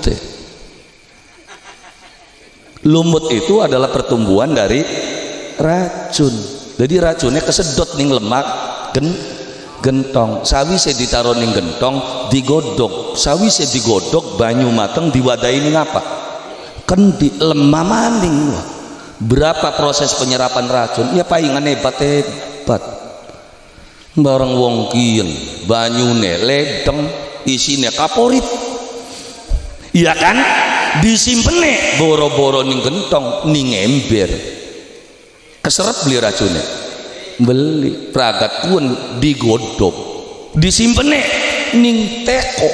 Lumut itu adalah pertumbuhan dari racun. Jadi racunnya kesedot ning lemak gen, gentong. Sawise ditaruh ning gentong, digodok. Sawise digodok, banyu mateng diwadahi ning apa? Kendi lemah maning. Berapa proses penyerapan racun? Ya palingan hebat hebat. Bareng wong kiyen banyune ledeng isine kaporit, iya kan, disimpene boro-boro ning gentong ning ember, keserep beli racunnya, beli pragat pun digodok disimpene ning teko,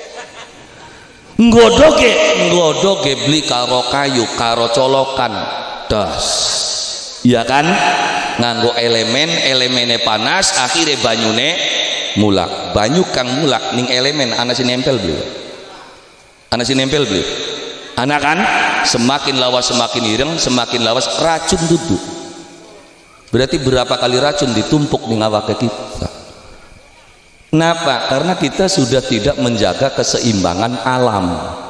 nggodoke nggodoke beli karo kayu karo colokan das, iya kan, nganggo elemen elemennya panas akhirnya banyune mulak. Banyu kang mulak ning elemen anak si nempel beli, anak si nempel beli anak kan semakin lawas semakin ireng semakin lawas racun duduk. Berarti berapa kali racun ditumpuk ning awake kita. Kenapa? Karena kita sudah tidak menjaga keseimbangan alam.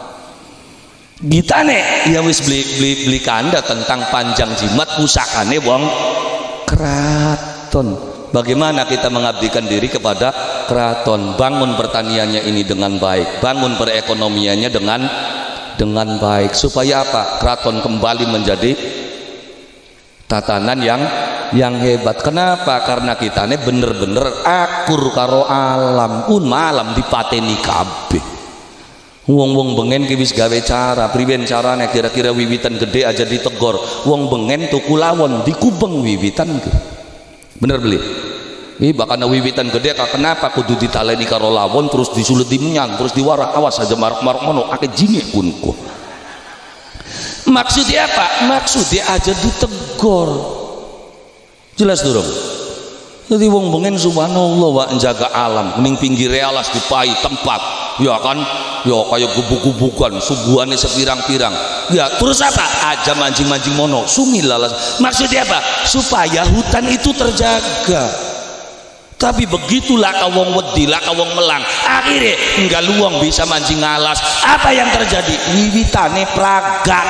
Kita nih ya wis beli beli beli kanda tentang panjang jimat pusakane wong keraton. Bagaimana kita mengabdikan diri kepada keraton? Bangun pertaniannya ini dengan baik, bangun perekonomiannya dengan dengan baik, supaya apa? Keraton kembali menjadi tatanan yang yang hebat. Kenapa? Karena kita ini bener-bener akur karo alam. Un malam dipateni kabeh. Wong-wong bengen ki wis gawe cara, priben carane kira-kira wiwitan gede aja ditegor. Wong bengen tuku lawon dikubeng wiwitan ke. Bener beli? Ih bakal wiwitan gede kak kenapa kudu ditaleni karo lawon terus disulut dimenyang terus diwarak awas aja maruk-maruk mono ake jingik kunku. Maksudnya apa? Maksudnya aja ditegor. Jelas durung? Jadi wong bengen subhanallah wa menjaga alam ning pinggir alas dipai tempat ya kan ya kayak gubuk-gubukan suguhannya sepirang-pirang ya terus apa aja mancing-mancing mono sumilalas. Maksudnya apa? Supaya hutan itu terjaga. Tapi begitulah kawong wedi lah kawong melang akhirnya enggak luang bisa mancing alas. Apa yang terjadi? Wiwitane pragat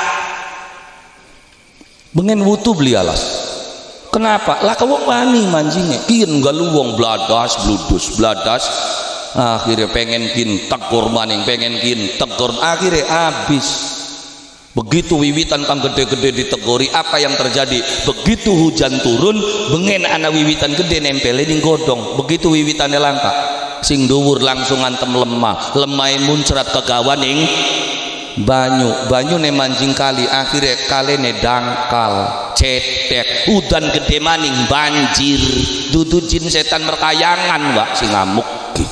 bengen wutu beli alas. Kenapa? Lah kawong wani mancingnya kian enggak luang bladas bludus bladas akhirnya pengen kin tegor maning pengen kin tegor akhirnya habis. Begitu wiwitan kang gede-gede ditegori apa yang terjadi? Begitu hujan turun bengen ana wiwitan gede nempelin ning godong. Begitu wiwitannya langka sing dhuwur langsung antem lemah lemah muncrat ke gawaning banyu banyu ne mancing kali akhirnya kalene dangkal cetek udan gede maning banjir dudu jin setan merkayangan wak si ngamuk.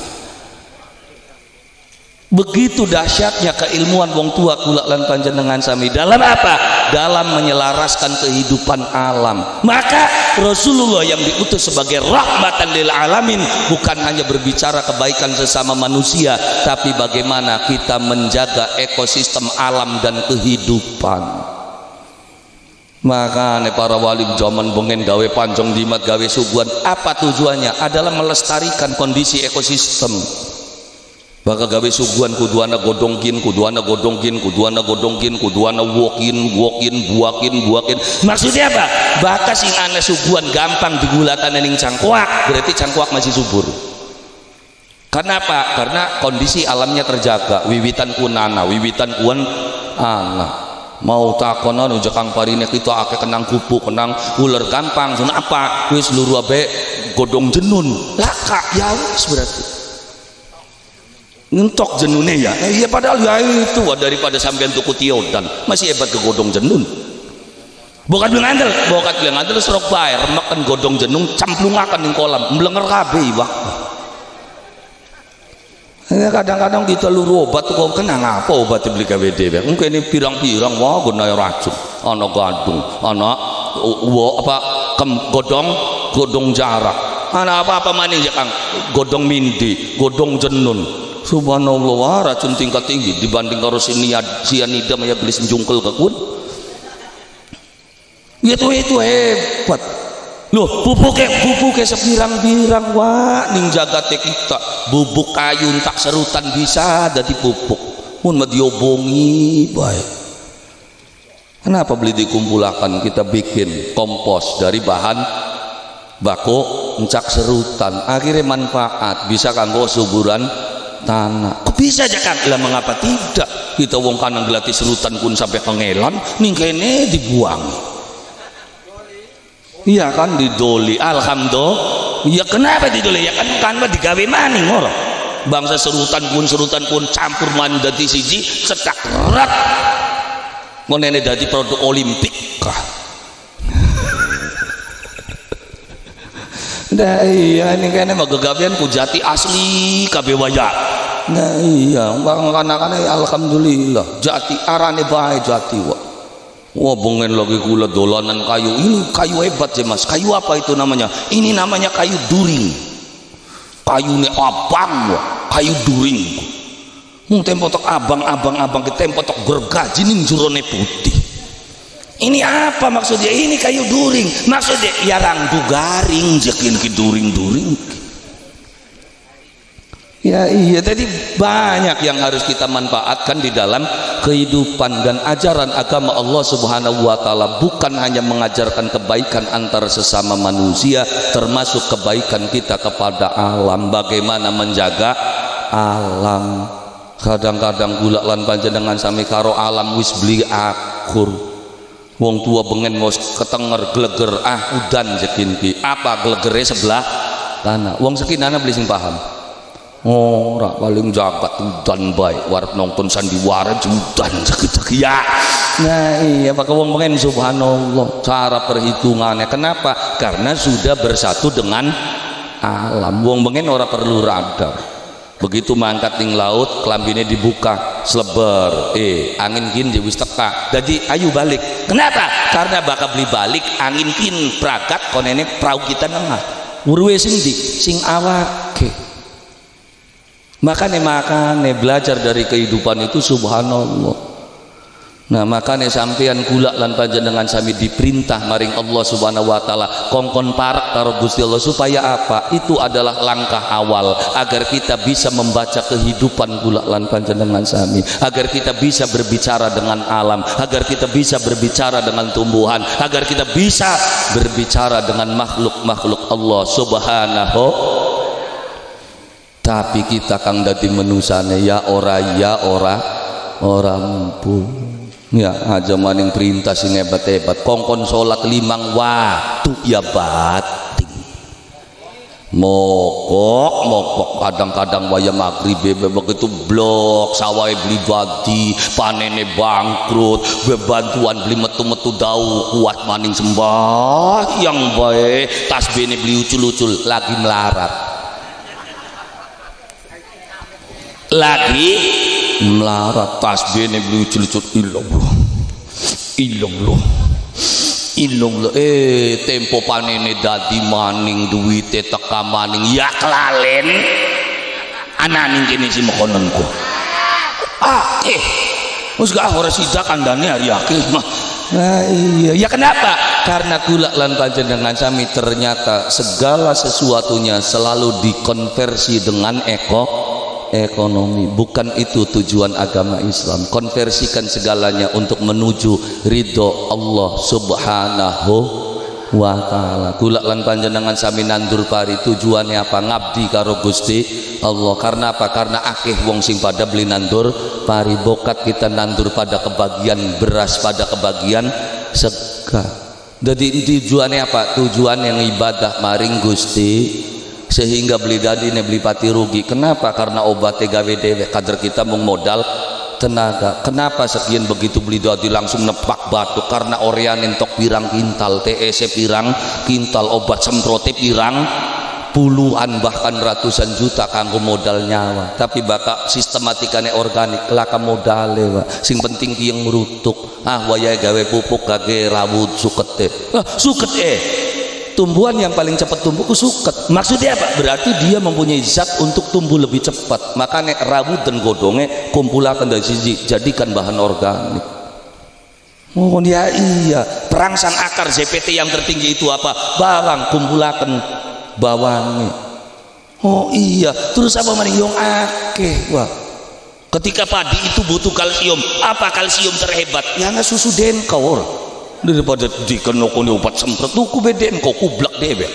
Begitu dahsyatnya keilmuan wong tua kula lan panjenengan sami dalam apa? Dalam menyelaraskan kehidupan alam. Maka Rasulullah yang diutus sebagai rahmatan lil alamin bukan hanya berbicara kebaikan sesama manusia, tapi bagaimana kita menjaga ekosistem alam dan kehidupan. Makanya para wali zaman bengen gawe panjang dimat gawe suguhan apa tujuannya? Adalah melestarikan kondisi ekosistem. Bakal gawe suguhan kuduana godongkin kuduana godongkin kuduana godongkin kuduana wokin wokin buakin buakin. Maksudnya apa? Bakal sing ana suguhan gampang digulatan ning cangkuak berarti cangkuak masih subur. Karena apa? Karena kondisi alamnya terjaga. Wiwitan kunana wiwitan kuan anak mau takonan uja kang parine kita akeh kenang kupu kenang ular gampang sun apa wis luru abe godong jenun laka ya wis berarti ngentok jenune ya eh, iya padahal ya itu daripada sampean tuku tiodan masih hebat ke godong jenun bokat bilang andel bokat bilang andel serok bae remakan godong jenung camplungakan ning kolam mblenger kabeh iwak. Kadang-kadang kita luru obat kok kenang apa obat beli K W D mungkin ini pirang-pirang wah guna racun anak gadung anak wa apa kem godong godong jarak anak apa-apa maning ya Kang godong mindi godong jenun subhanallah wah racun tingkat tinggi dibanding karo sianida ya beli senjungkel kekun itu itu hebat loh bubuknya bubuknya sepirang-pirang wah ning jagate kita bubuk kayu tak serutan bisa dadi pupuk mun mah diobongi baik kenapa beli dikumpulakan kita bikin kompos dari bahan bako encak serutan akhirnya manfaat bisa kanggo suburan tanah kok bisa aja kan lah mengapa tidak kita wong kanang gelati serutan pun sampai kengelan ning kene dibuang. Iya kan didoli alhamdulillah ya kenapa didoli ya kan kan digawe maning orang bangsa serutan pun serutan pun campur maning dadi siji cetak rat ngonene dadi produk olimpik kah nah iya ini kayaknya mah gegawean ku jati asli kabeh waya nah iya bang anak-anak alhamdulillah jati arane bae jati wa wah bengen lagi kula dolanan kayu ini kayu hebat ya mas kayu apa itu namanya ini namanya kayu during kayu ini abang wah kayu during mung tempo tok abang abang abang ke tempo tok gergaji ning jerone putih ini apa maksudnya ini kayu during maksudnya ya rangdu garing jekin ki during during ya iya tadi banyak yang harus kita manfaatkan di dalam kehidupan dan ajaran agama Allah Subhanahu wa taala bukan hanya mengajarkan kebaikan antara sesama manusia termasuk kebaikan kita kepada alam bagaimana menjaga alam kadang-kadang gula lan panjenengan sami karo alam wis beli akur wong tua bengen mau ketenger gleger ah udan jekin ki apa glegere sebelah tanah wong sekinana beli sing paham ora paling jagat udan baik warep nonton sandiwara udan sakit ya nah iya pakai wong pengen subhanallah cara perhitungannya kenapa karena sudah bersatu dengan alam wong pengen ora perlu radar begitu mangkat ning laut kelambine dibuka seleber eh angin kin wis teka jadi ayo balik kenapa karena bakal beli balik angin kin pragat konene perahu kita nengah urwe sing di sing awake makanya makanya belajar dari kehidupan itu subhanallah nah makanya sampean kula lan panjenengan sami diperintah maring Allah subhanahu wa ta'ala kongkon parak karo Gusti Allah supaya apa itu adalah langkah awal agar kita bisa membaca kehidupan kula lan panjenengan sami agar kita bisa berbicara dengan alam agar kita bisa berbicara dengan tumbuhan agar kita bisa berbicara dengan makhluk-makhluk Allah subhanahu tapi kita kang dadi menusane ya ora ya ora ora mampu ya aja maning perintah sing hebat-hebat kongkon salat limang waktu ya bating mokok mokok kadang-kadang waya maghrib begitu blok sawah beli dadi panene bangkrut bebantuan beli metu-metu dau kuat maning sembah yang baik tasbihne beli ucul-ucul lagi melarat lagi melarat tasbihnya beli ucul-ucul illallah illallah illallah eh tempo panene dadi maning duwite teka maning ya kelalen ananing kene si mekononku ah eh wis gak ora sida kandhane hari akeh mah nah iya ya kenapa karena kula lan panjenengan sami ternyata segala sesuatunya selalu dikonversi dengan eko ekonomi bukan itu tujuan agama Islam konversikan segalanya untuk menuju ridho Allah subhanahu wa ta'ala. Kula lan panjenengan sami nandur pari tujuannya apa? Ngabdi karo Gusti Allah. Karena apa? Karena akeh wong sing pada beli nandur pari, bokat kita nandur pada kebagian beras, pada kebagian sega. Jadi tujuannya apa? Tujuan yang ibadah maring Gusti, sehingga beli dadi ne beli pati rugi. Kenapa? Karena obatnya gawe dewe, kader kita mung modal tenaga. Kenapa sekian begitu beli dadi langsung nepak batu? Karena orean entok pirang kintal, T E C pirang kintal, obat semprote pirang puluhan bahkan ratusan juta kanggo modal nyawa. Tapi bakal sistematikane organik laka modale, Pak. Sing penting tiyang ngrutuk. Ah wayahe gawe pupuk kage rawut suket e. Ah, suket e. Tumbuhan yang paling cepat tumbuh ku suket. Maksudnya apa? Berarti dia mempunyai zat untuk tumbuh lebih cepat. Makanya rawut dan godongnya kumpulakan dari siji, jadikan bahan organik. Oh ya iya, perangsang akar Z P T yang tertinggi itu apa? Bawang, kumpulakan bawangnya. Oh iya, terus apa maning yang akeh? Wah, ketika padi itu butuh kalsium. Apa kalsium terhebat? Ya nggak susu denkau. Daripada dikenokoni obat semprot tuku beden kok kublak dhewe.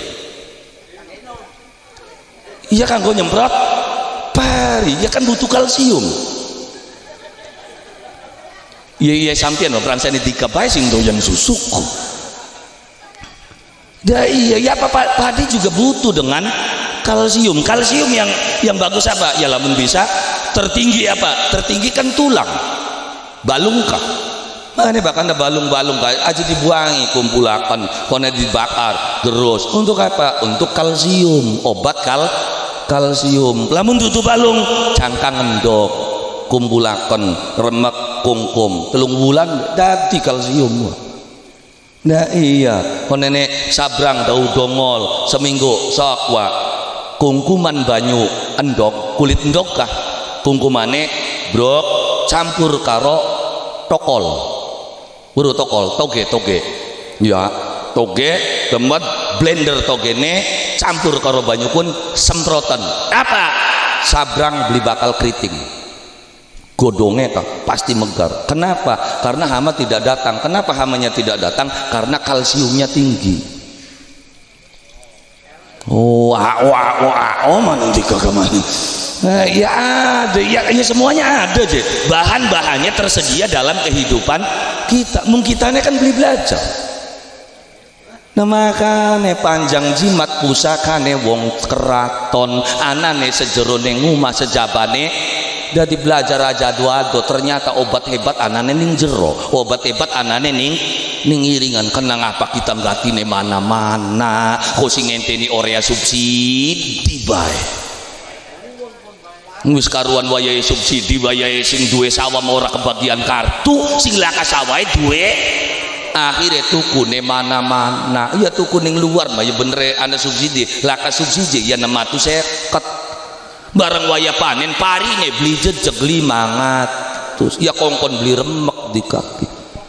Iya kan gue nyemprot pari, ya kan butuh kalsium. Iya iya sampean lho peransane tiga bae sing doyan susuku. Dah iya ya apa padi juga butuh dengan kalsium. Kalsium yang yang bagus apa? Ya lamun bisa tertinggi apa? Tertinggi kan tulang. Balungkah? Mana bahkan ada balung-balung aja dibuangi, kumpulakan, kone dibakar terus. Untuk apa? Untuk kalsium, obat kal kalsium. Lamun tutup balung, cangkang endok, kumpulakan, remek kungkum, telung bulan dadi kalsium. Nah iya, kone ne sabrang daun dongol seminggu sokwa, kungkuman banyu endok, kulit endok kah? Kungkumane brok campur karo tokol. Buru tokol, toge, toge, ya, toge, tempat blender togene, campur karo banyu pun semprotan. Apa? Sabrang beli bakal keriting. Godongnya kah? Pasti megar. Kenapa? Karena hama tidak datang. Kenapa hamanya tidak datang? Karena kalsiumnya tinggi. Oh, wah, wah, wah, oh mana tiga kemana? Nah, ya ada, ya, ya semuanya ada aja. Bahan-bahannya tersedia dalam kehidupan kita. Mungkin kita kan beli belajar. Nah makanya panjang jimat pusakane wong keraton, anane sejerone ngumah sejabane dadi belajar aja ado-ado. Ternyata obat hebat anane ning jero, obat hebat anane ning ning iringan. Kenang apa kita ngatine mana-mana kok sing ngenteni orea subsidi bae. Wis karuan wayahe subsidi, wayahe sing duwe sawah ora kebagian kartu, sing laka sawahe duwe akhirnya tukune mana-mana. Ya tuku ning luar mah ya bener ana subsidi, laka subsidi ya enam ratus seket. Bareng waya panen parine beli jejeg lima ratus. Ya kongkon beli remek di kaki.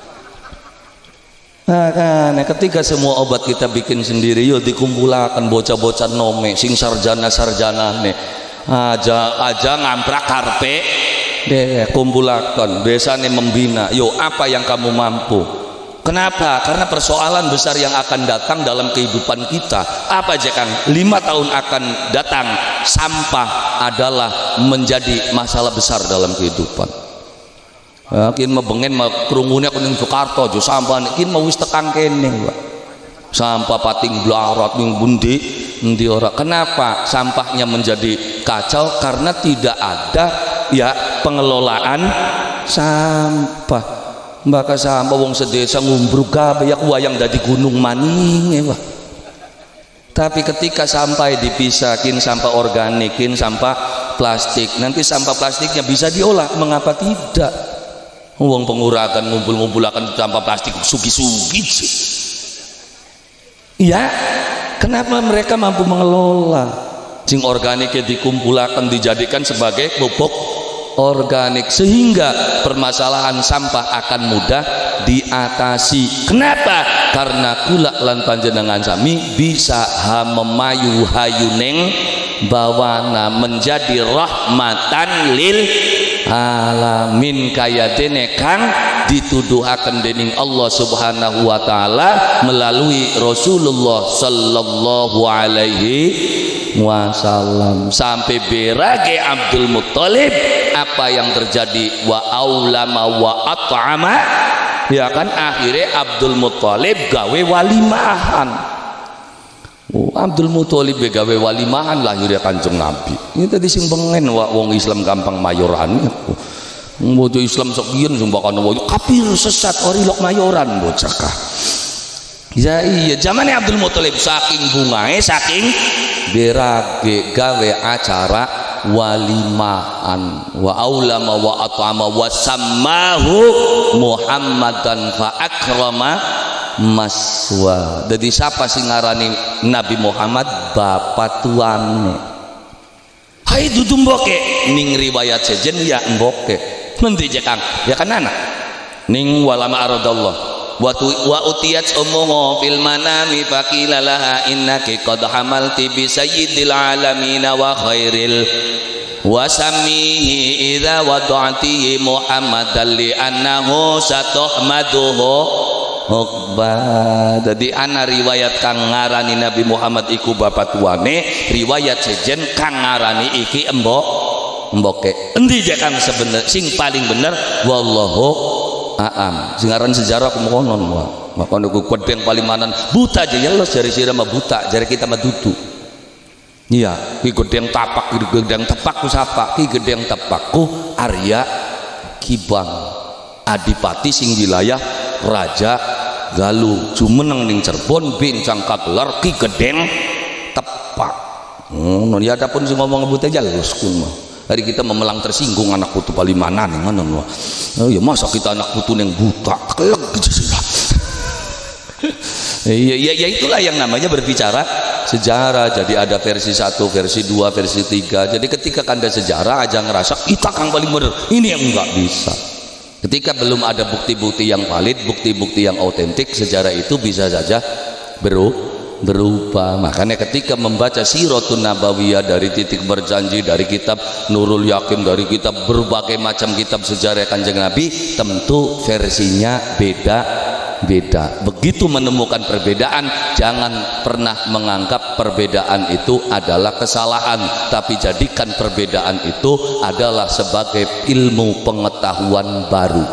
Nah kan ketika semua obat kita bikin sendiri yo dikumpulakan bocah-bocah nome sing sarjana-sarjanane aja aja ngamprak karpe deh kumpulakan biasanya membina. Yo apa yang kamu mampu? Kenapa? Karena persoalan besar yang akan datang dalam kehidupan kita apa aja Kang? Lima tahun akan datang sampah adalah menjadi masalah besar dalam kehidupan. Yakin mau bengen mau kerungunnya kuning Jakarta jo sampah kin mau wis tekang kene Pak. Sampah pating blarat ning bundi ndi ora. Kenapa sampahnya menjadi kacau? Karena tidak ada ya pengelolaan sampah. Mbaka sampah wong sedesa ngumbruk kabeh ya wayang dadi gunung maning ya. Tapi ketika sampai dipisahin sampah organikin, sampah plastik, nanti sampah plastiknya bisa diolah. Mengapa tidak? Wong penguragan ngumpul-ngumpulakan sampah plastik sugi-sugi. Ya, kenapa mereka mampu mengelola? Sing organiknya dikumpulkan dijadikan sebagai pupuk organik sehingga permasalahan sampah akan mudah diatasi. Kenapa? Karena kula lan panjenengan sami bisa ha memayu hayuneng bawana menjadi rahmatan lil alamin kaya dene kang dituduhaken dening Allah Subhanahu wa taala melalui Rasulullah sallallahu alaihi wasallam. Sampai berage Abdul Muthalib apa yang terjadi, wa aulama wa at'ama, ya kan, akhirnya Abdul Muthalib gawe walimahan. Oh, Abdul Muthalib gawe walimahan lahirnya Kanjeng Nabi. Ini tadi sing pengen wong Islam gampang mayoran. Bojo Islam sok biyen sumpahane wong kafir sesat orilok mayoran bocah kah. Ya iya, zamane Abdul Muthalib saking bungae saking berage gawe acara walimahan, wa aulama wa at'ama wa sammahu Muhammadan fa akrama maswa. Jadi siapa sing ngarani Nabi Muhammad bapak tuane? Hai dudu mboke ning riwayat sejen ya mboke. Nanti jekang ya kan anak ning walama aradallah wa wa utiyat ummu fil manami faqila laha innaki qad hamalti bi sayyidil alamin wa khairil wa samihi idza wada'tihi Muhammadan li annahu satuhmaduhu Hokba. Jadi ana riwayat kang ngarani Nabi Muhammad iku bapak tuane, riwayat sejen kang ngarani iki embok emboke. Endi je kang sebener sing paling bener wallahu a'am. Sing aran sejarah kumonon wae. Makane ku kedeng palimanan buta aja ya Allah, jari sira mah buta, jari kita mah dudu. Iya, ki gedeng tapak, ki gedeng tepak ku sapa? Ki gedeng tepakku Arya Kibang. Adipati sing wilayah Raja Galuh, jumeneng ning Cirebon bincang kagelar Ki Gedeng Tepak. Oh, no, ya adapun sing ngomong ngebut aja lus kun mah. Hari kita memelang tersinggung anak putu palimanan yang mana no. Oh ya masa kita anak putu yang buta kelek gitu sih. Iya ya, ya itulah yang namanya berbicara sejarah. Jadi ada versi satu, versi dua, versi tiga. Jadi ketika kanda sejarah aja ngerasa kita kang paling bener. Ini yang enggak bisa. Ketika belum ada bukti-bukti yang valid, bukti-bukti yang autentik, sejarah itu bisa saja berubah. Makanya ketika membaca Siratun Nabawiyah dari Titik Berjanji, dari kitab Nurul Yakin, dari kitab berbagai macam kitab sejarah Kanjeng Nabi, tentu versinya beda-beda. Begitu menemukan perbedaan, jangan pernah menganggap perbedaan itu adalah kesalahan, tapi jadikan perbedaan itu adalah sebagai ilmu pengetahuan baru.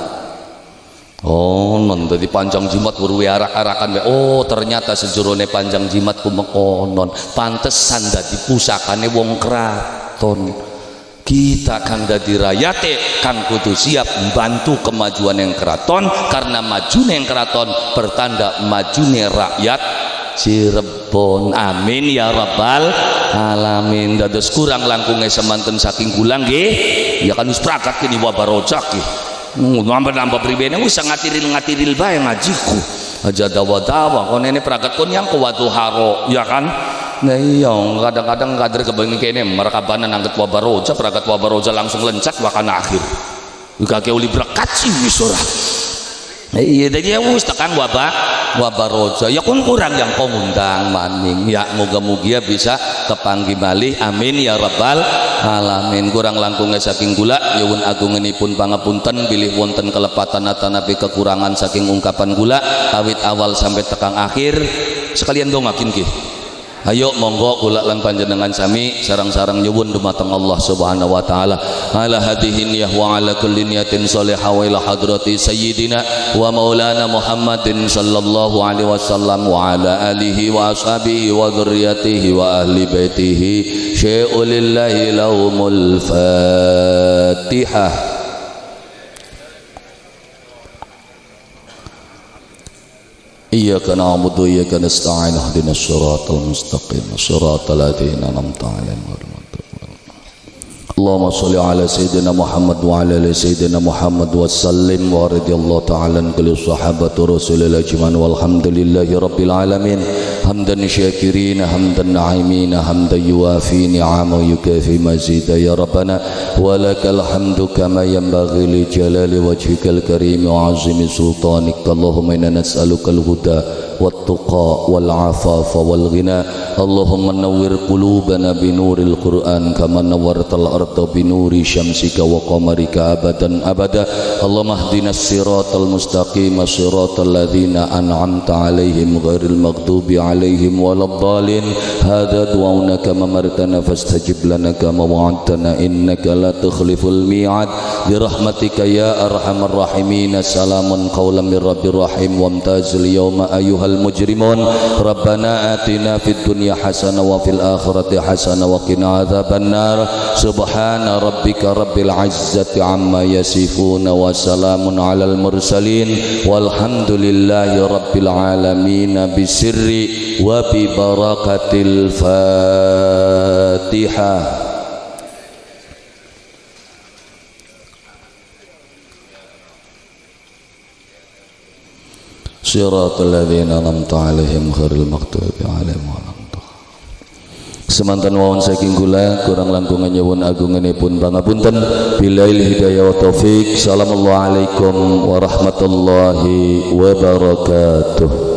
Oh, non tadi panjang jimat berwe arak-arakan. Oh, ternyata sejurone panjang jimat kumekonon. Pantesan dadi pusakane wong kraton. Kita kang dadi rakyate kang kudu siap membantu kemajuan yang keraton, karena majune yang keraton pertanda majune rakyat Cirebon. Amin ya rabbal alamin. Dados kurang langkunge semanten saking gulang nggih. Ya kan wis prakat kini wabarojak nggih. Nambah-nambah pribene wis ngatiril-ngatiril bae ngajiku. Aja dawa-dawa kon ini prakat kon yang kuwatuharo ya kan. Nah iya, kadang-kadang kader kebanyakan kene merekabanan angkat wabaroja, perangkat wabaroja langsung lencak wakan akhir. Kakek uli berkat sih wisora. Iya, jadi ya wis tekan wabah wabaroja. Ya kun kurang yang kau ngundang maning. Ya moga-moga bisa kepanggih malih. Amin ya rabbal alamin. Kurang langkungnya saking gula. Yawun agungenipun pangapunten bilih wonten kelepatan atanapi kekurangan saking ungkapan gula. Awit awal sampai tekang akhir. Sekalian dong akin ki. Ayo monggo kula lan panjenengan sami sarang-sarang nyuwun dumateng Allah Subhanahu wa taala ala hadihin ya wa ala kulli niyatin shalihah wa ila hadrati sayyidina wa maulana Muhammadin sallallahu alaihi wasallam wa ala alihi wa ashabihi wa dzurriyyatihi wa ahli baitihi syai'ulillahi lahumul fatihah. Iyyaka na'budu wa iyyaka nasta'in ihdinas siratal mustaqim siratal ladzina an'amta 'alaihim ghairil maghdubi 'alaihim. Allahumma shalli 'ala sayyidina Muhammad wa 'ala ali sayyidina Muhammad wa sallim wa radhiyallahu ta'ala an kulli sahabati Rasulillah ajmain walhamdulillahi rabbil alamin hamdan syakirin hamdan na'imin hamdan yuwafi ni'amahu yukafi mazida ya rabbana walakal hamdu kama yanbaghi li jalali wajhikal karim wa 'azimi sultanik. Allahumma inna nas'aluka al-huda والتقى والعفاف والغنى اللهم نور قلوبنا بنور القرآن كما نورت الأرض بنور شمسك وقمرك أبدا أبدا اللهم اهدنا الصراط المستقيم صراط الذين أنعمت عليهم غير المغضوب عليهم ولا الضالين هذا دعاؤنا كما أمرتنا فاستجب لنا كما وعدتنا إنك لا تخلف الميعاد برحمتك يا أرحم الراحمين سلام قولا من رب رحيم وامتاز اليوم أيها المجرمون ربنا آتنا في الدنيا حسنة وفي الآخرة حسنة وقنا عذاب النار سبحان ربك رب العزة عما يصفون وسلام على المرسلين والحمد لله رب العالمين بسر وببركة الفاتحة. صراط الذين أنعمت عليهم غير المغضوب عليهم ولا الضالين. Semanten wawon saking kula kurang langkung nyuwun agunganipun pangapunten. Billail hidayah wa taufik. Assalamualaikum warahmatullahi wabarakatuh.